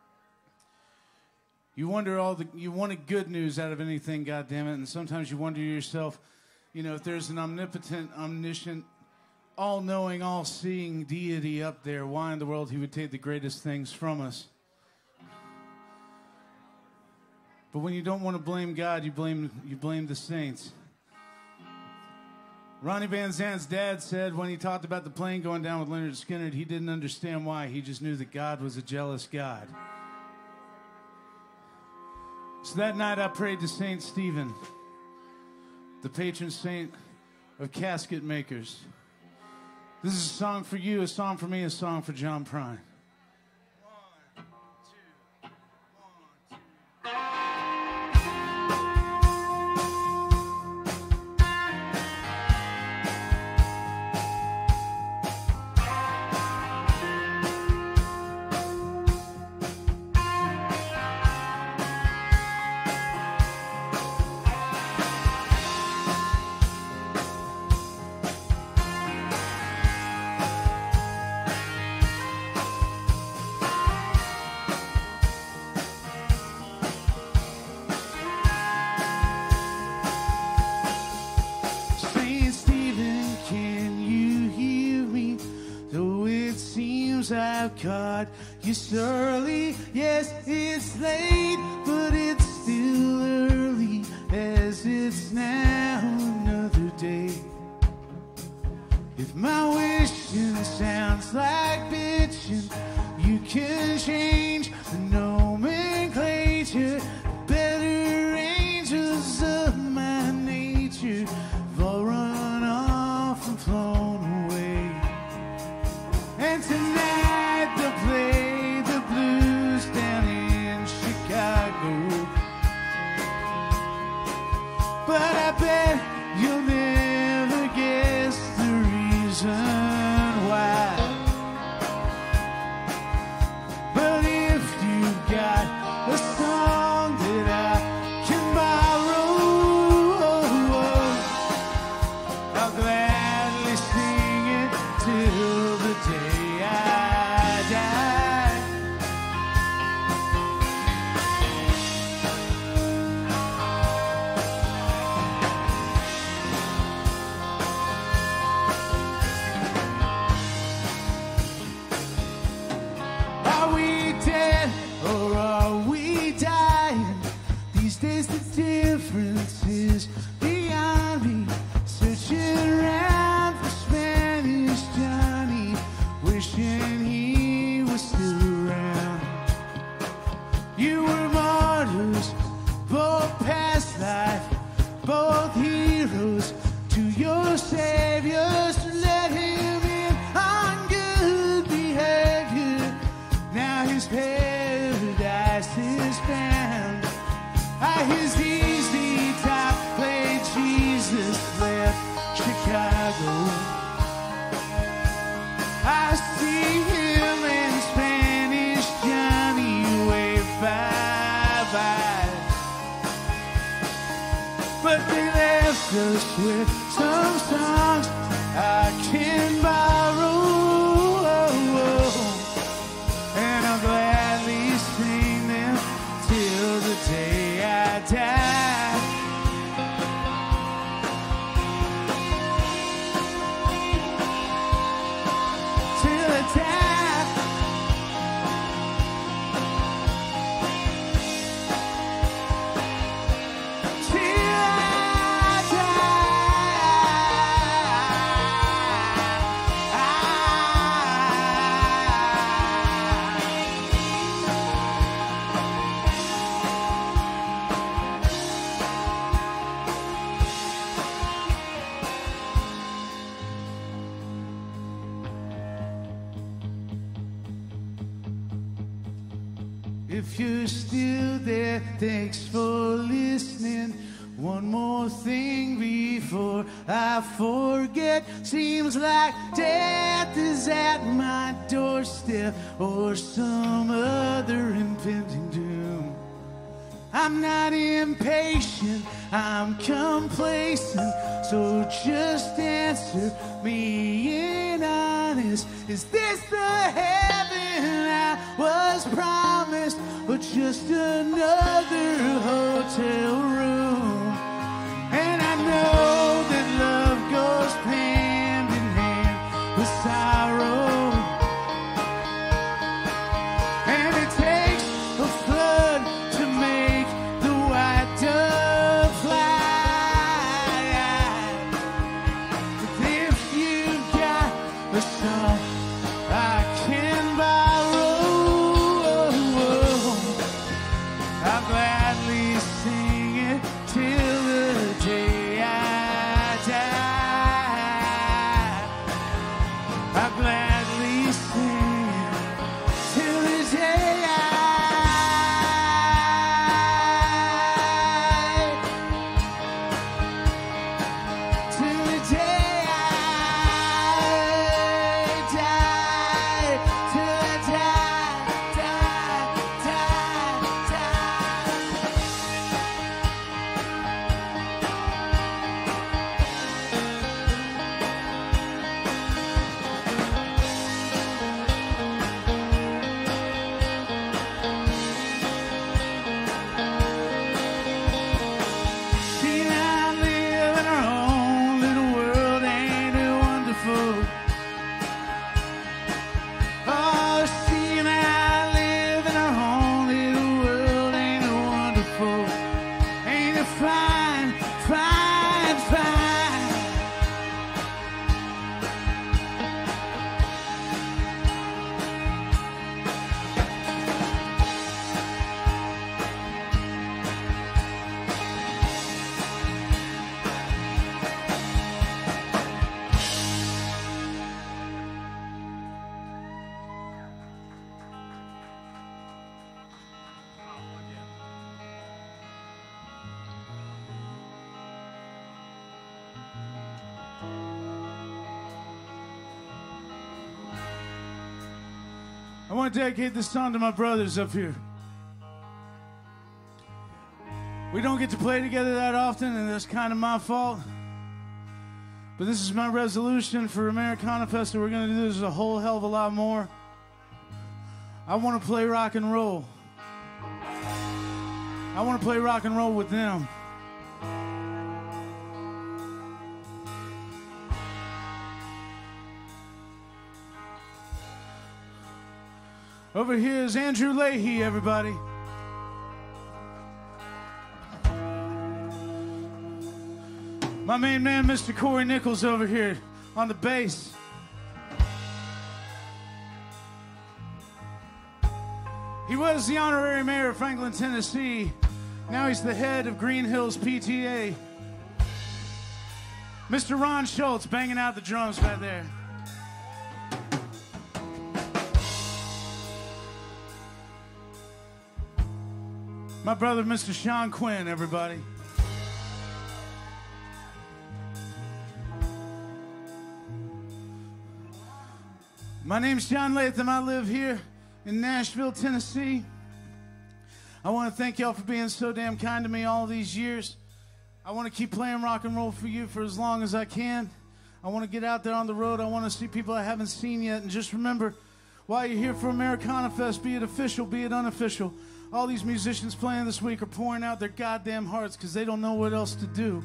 you wanted good news out of anything, goddammit, and sometimes you wonder to yourself, if there's an omnipotent, omniscient, all-knowing, all-seeing deity up there, why in the world he would take the greatest things from us? But when you don't want to blame God, you blame the saints. Ronnie Van Zant's dad said when he talked about the plane going down with Leonard Skinner, he didn't understand why. He just knew that God was a jealous God. So that night I prayed to St. Stephen, the patron saint of casket makers. This is a song for you, a song for me, a song for John Prine. God, you're surly, yes, it's late, but it's still early, as it's now another day. If my wishing sounds like bitching, you can change the nomenclature. Better angels of my nature have all run off and flown away. And tonight they'll play the blues down in Chicago. But I bet you'll never guess the reason why. But if you've got a song that I can borrow, I'll gladly sing it till the day I die. Are we dead or are we dying? These days the difference is beyond me. Searching around for Spanish Johnny, wishing he was still around. You were martyrs, both past life, both heroes to your saviors. Let him in on good behavior. Now his paradise is found. His easy top played Jesus left Chicago. I see him in Spanish with some songs I can borrow, and I'll gladly sing them till the day I die. Till I die. Till I If you're still there, thanks for listening. One more thing before I forget. Seems like death is at my doorstep, or some other impending doom. I'm not impatient, I'm complacent, so just answer me in honest. Is this the heaven I was promised, or just another hotel room? And I know that love goes hand in hand with sorrow, and it takes a flood to make the white dove fly. But if you've got a song I can borrow, I'll gladly sing it till the day I die. I'll gladly sing it till the day I till the day I die, till I die, die, die, die. See, now live in our own little world, ain't it wonderful? Oh, see, now live in our own little world, ain't it wonderful? Ain't it fine, fine, fine? I want to dedicate this song to my brothers up here. We don't get to play together that often, and that's kind of my fault. But this is my resolution for Americana Fest. We're going to do this a whole hell of a lot more. I want to play rock and roll. I want to play rock and roll with them. Over here is Andrew Leahy, everybody. My main man, Mr. Corey Nichols, over here on the bass. He was the honorary mayor of Franklin, Tennessee. Now he's the head of Green Hills PTA. Mr. Ron Schultz banging out the drums back there. My brother, Mr. Sean Quinn, everybody. My name's John Latham. I live here in Nashville, Tennessee. I want to thank y'all for being so damn kind to me all these years. I want to keep playing rock and roll for you for as long as I can. I want to get out there on the road. I want to see people I haven't seen yet. And just remember, while you're here for Americana Fest, be it official, be it unofficial, all these musicians playing this week are pouring out their goddamn hearts because they don't know what else to do.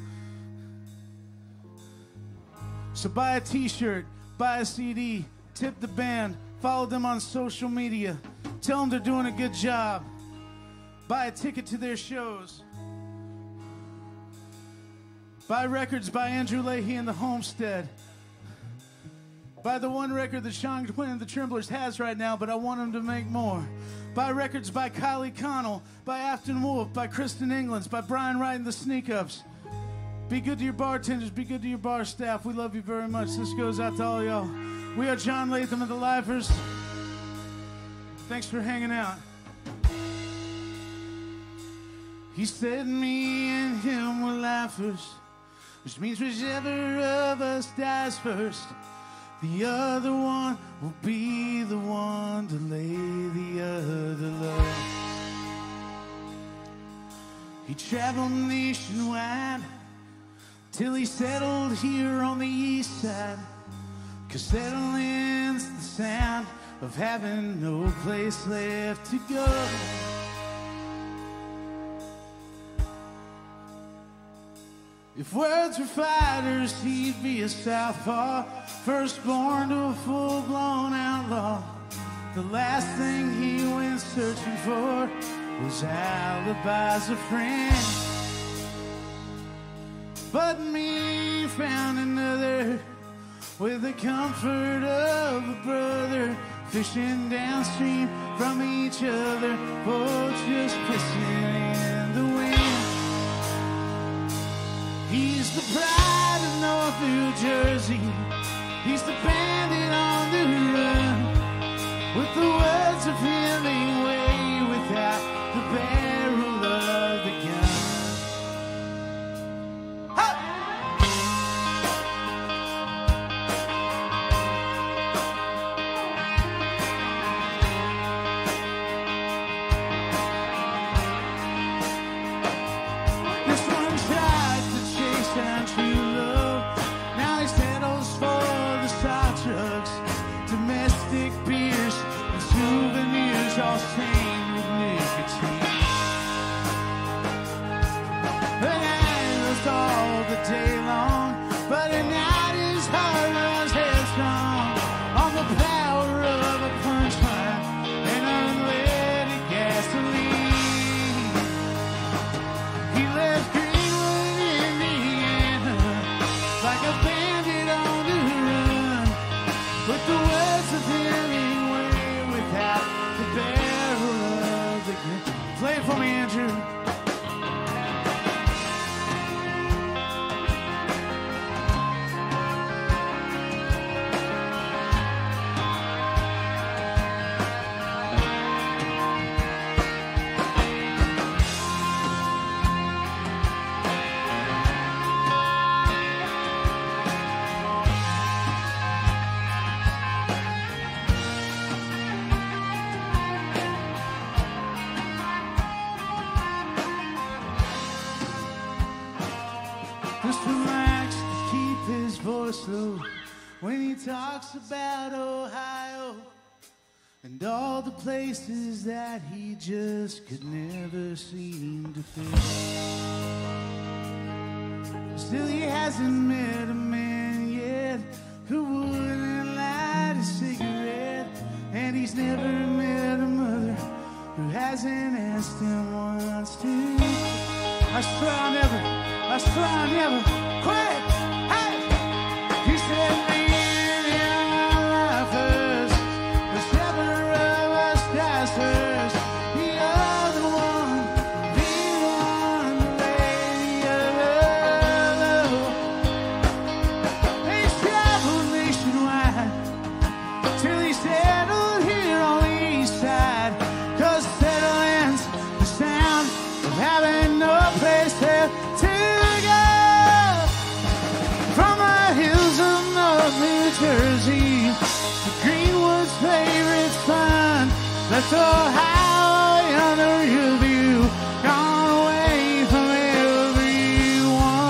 So buy a t-shirt, buy a CD, tip the band, follow them on social media, tell them they're doing a good job, buy a ticket to their shows, buy records by Andrew Leahy and the Homestead, buy the one record that Sean Quinn and the Tremblers has right now, but I want them to make more. Buy records by Kylie Connell, by Afton Wolf, by Kristen Englands, by Brian Wright and the Sneak Ups. Be good to your bartenders, be good to your bar staff. We love you very much. This goes out to all y'all. We are John Latham and the Lifers. Thanks for hanging out. He said me and him were lifers, which means whichever of us dies first, the other one will be the one to lay the other low. He traveled nationwide till he settled here on the east side, 'cause settling's the sound of having no place left to go. If words were fighters, he'd be a southpaw, firstborn to a full-blown outlaw. The last thing he went searching for was alibis of friends. But me found another with the comfort of a brother, fishing downstream from each other, both just pissing in the wind. He's the pride of North New Jersey. He's the bandit on the run, with the words of Hemingway without the barrel of the gun. All stained with nicotine. The night was all the day long, but at night his heart runs headstrong on the power of a punchline and unleaded gasoline. He left Greenwood, Indiana, like a bandit on the run, with the words of Hemingway without the barrel of the gun. Play it for me, Andrew. Just relax to keep his voice low when he talks about Ohio and all the places that he just could never seem to fit. Still, he hasn't met a man yet who wouldn't light a cigarette, and he's never met a mother who hasn't asked him once to. I swear I'll never quit. Hey! He said me and him are lifers, whichever of us dies first, the other one, the one to lay the other low. He's traveled nationwide till he settled here on the east side, 'cause settling's the sound of having no place left to go. From the hills of North New Jersey, to Greenwood's favorite fun, left Ohio under review, gone away from everyone.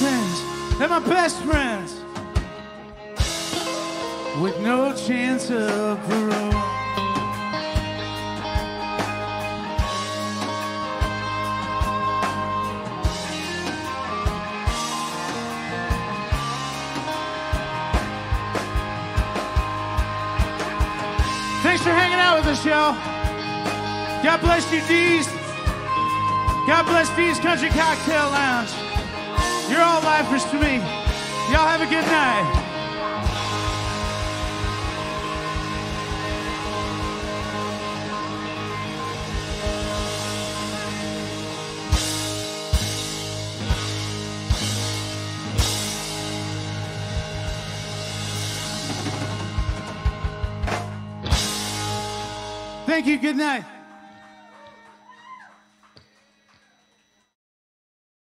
things. They're my best friends. With no chance of parole. Thanks for hanging out with us, y'all. God bless you, D's. God bless D's Country Cocktail Lounge. You're all lifers to me. Y'all have a good night. Thank you. Good night.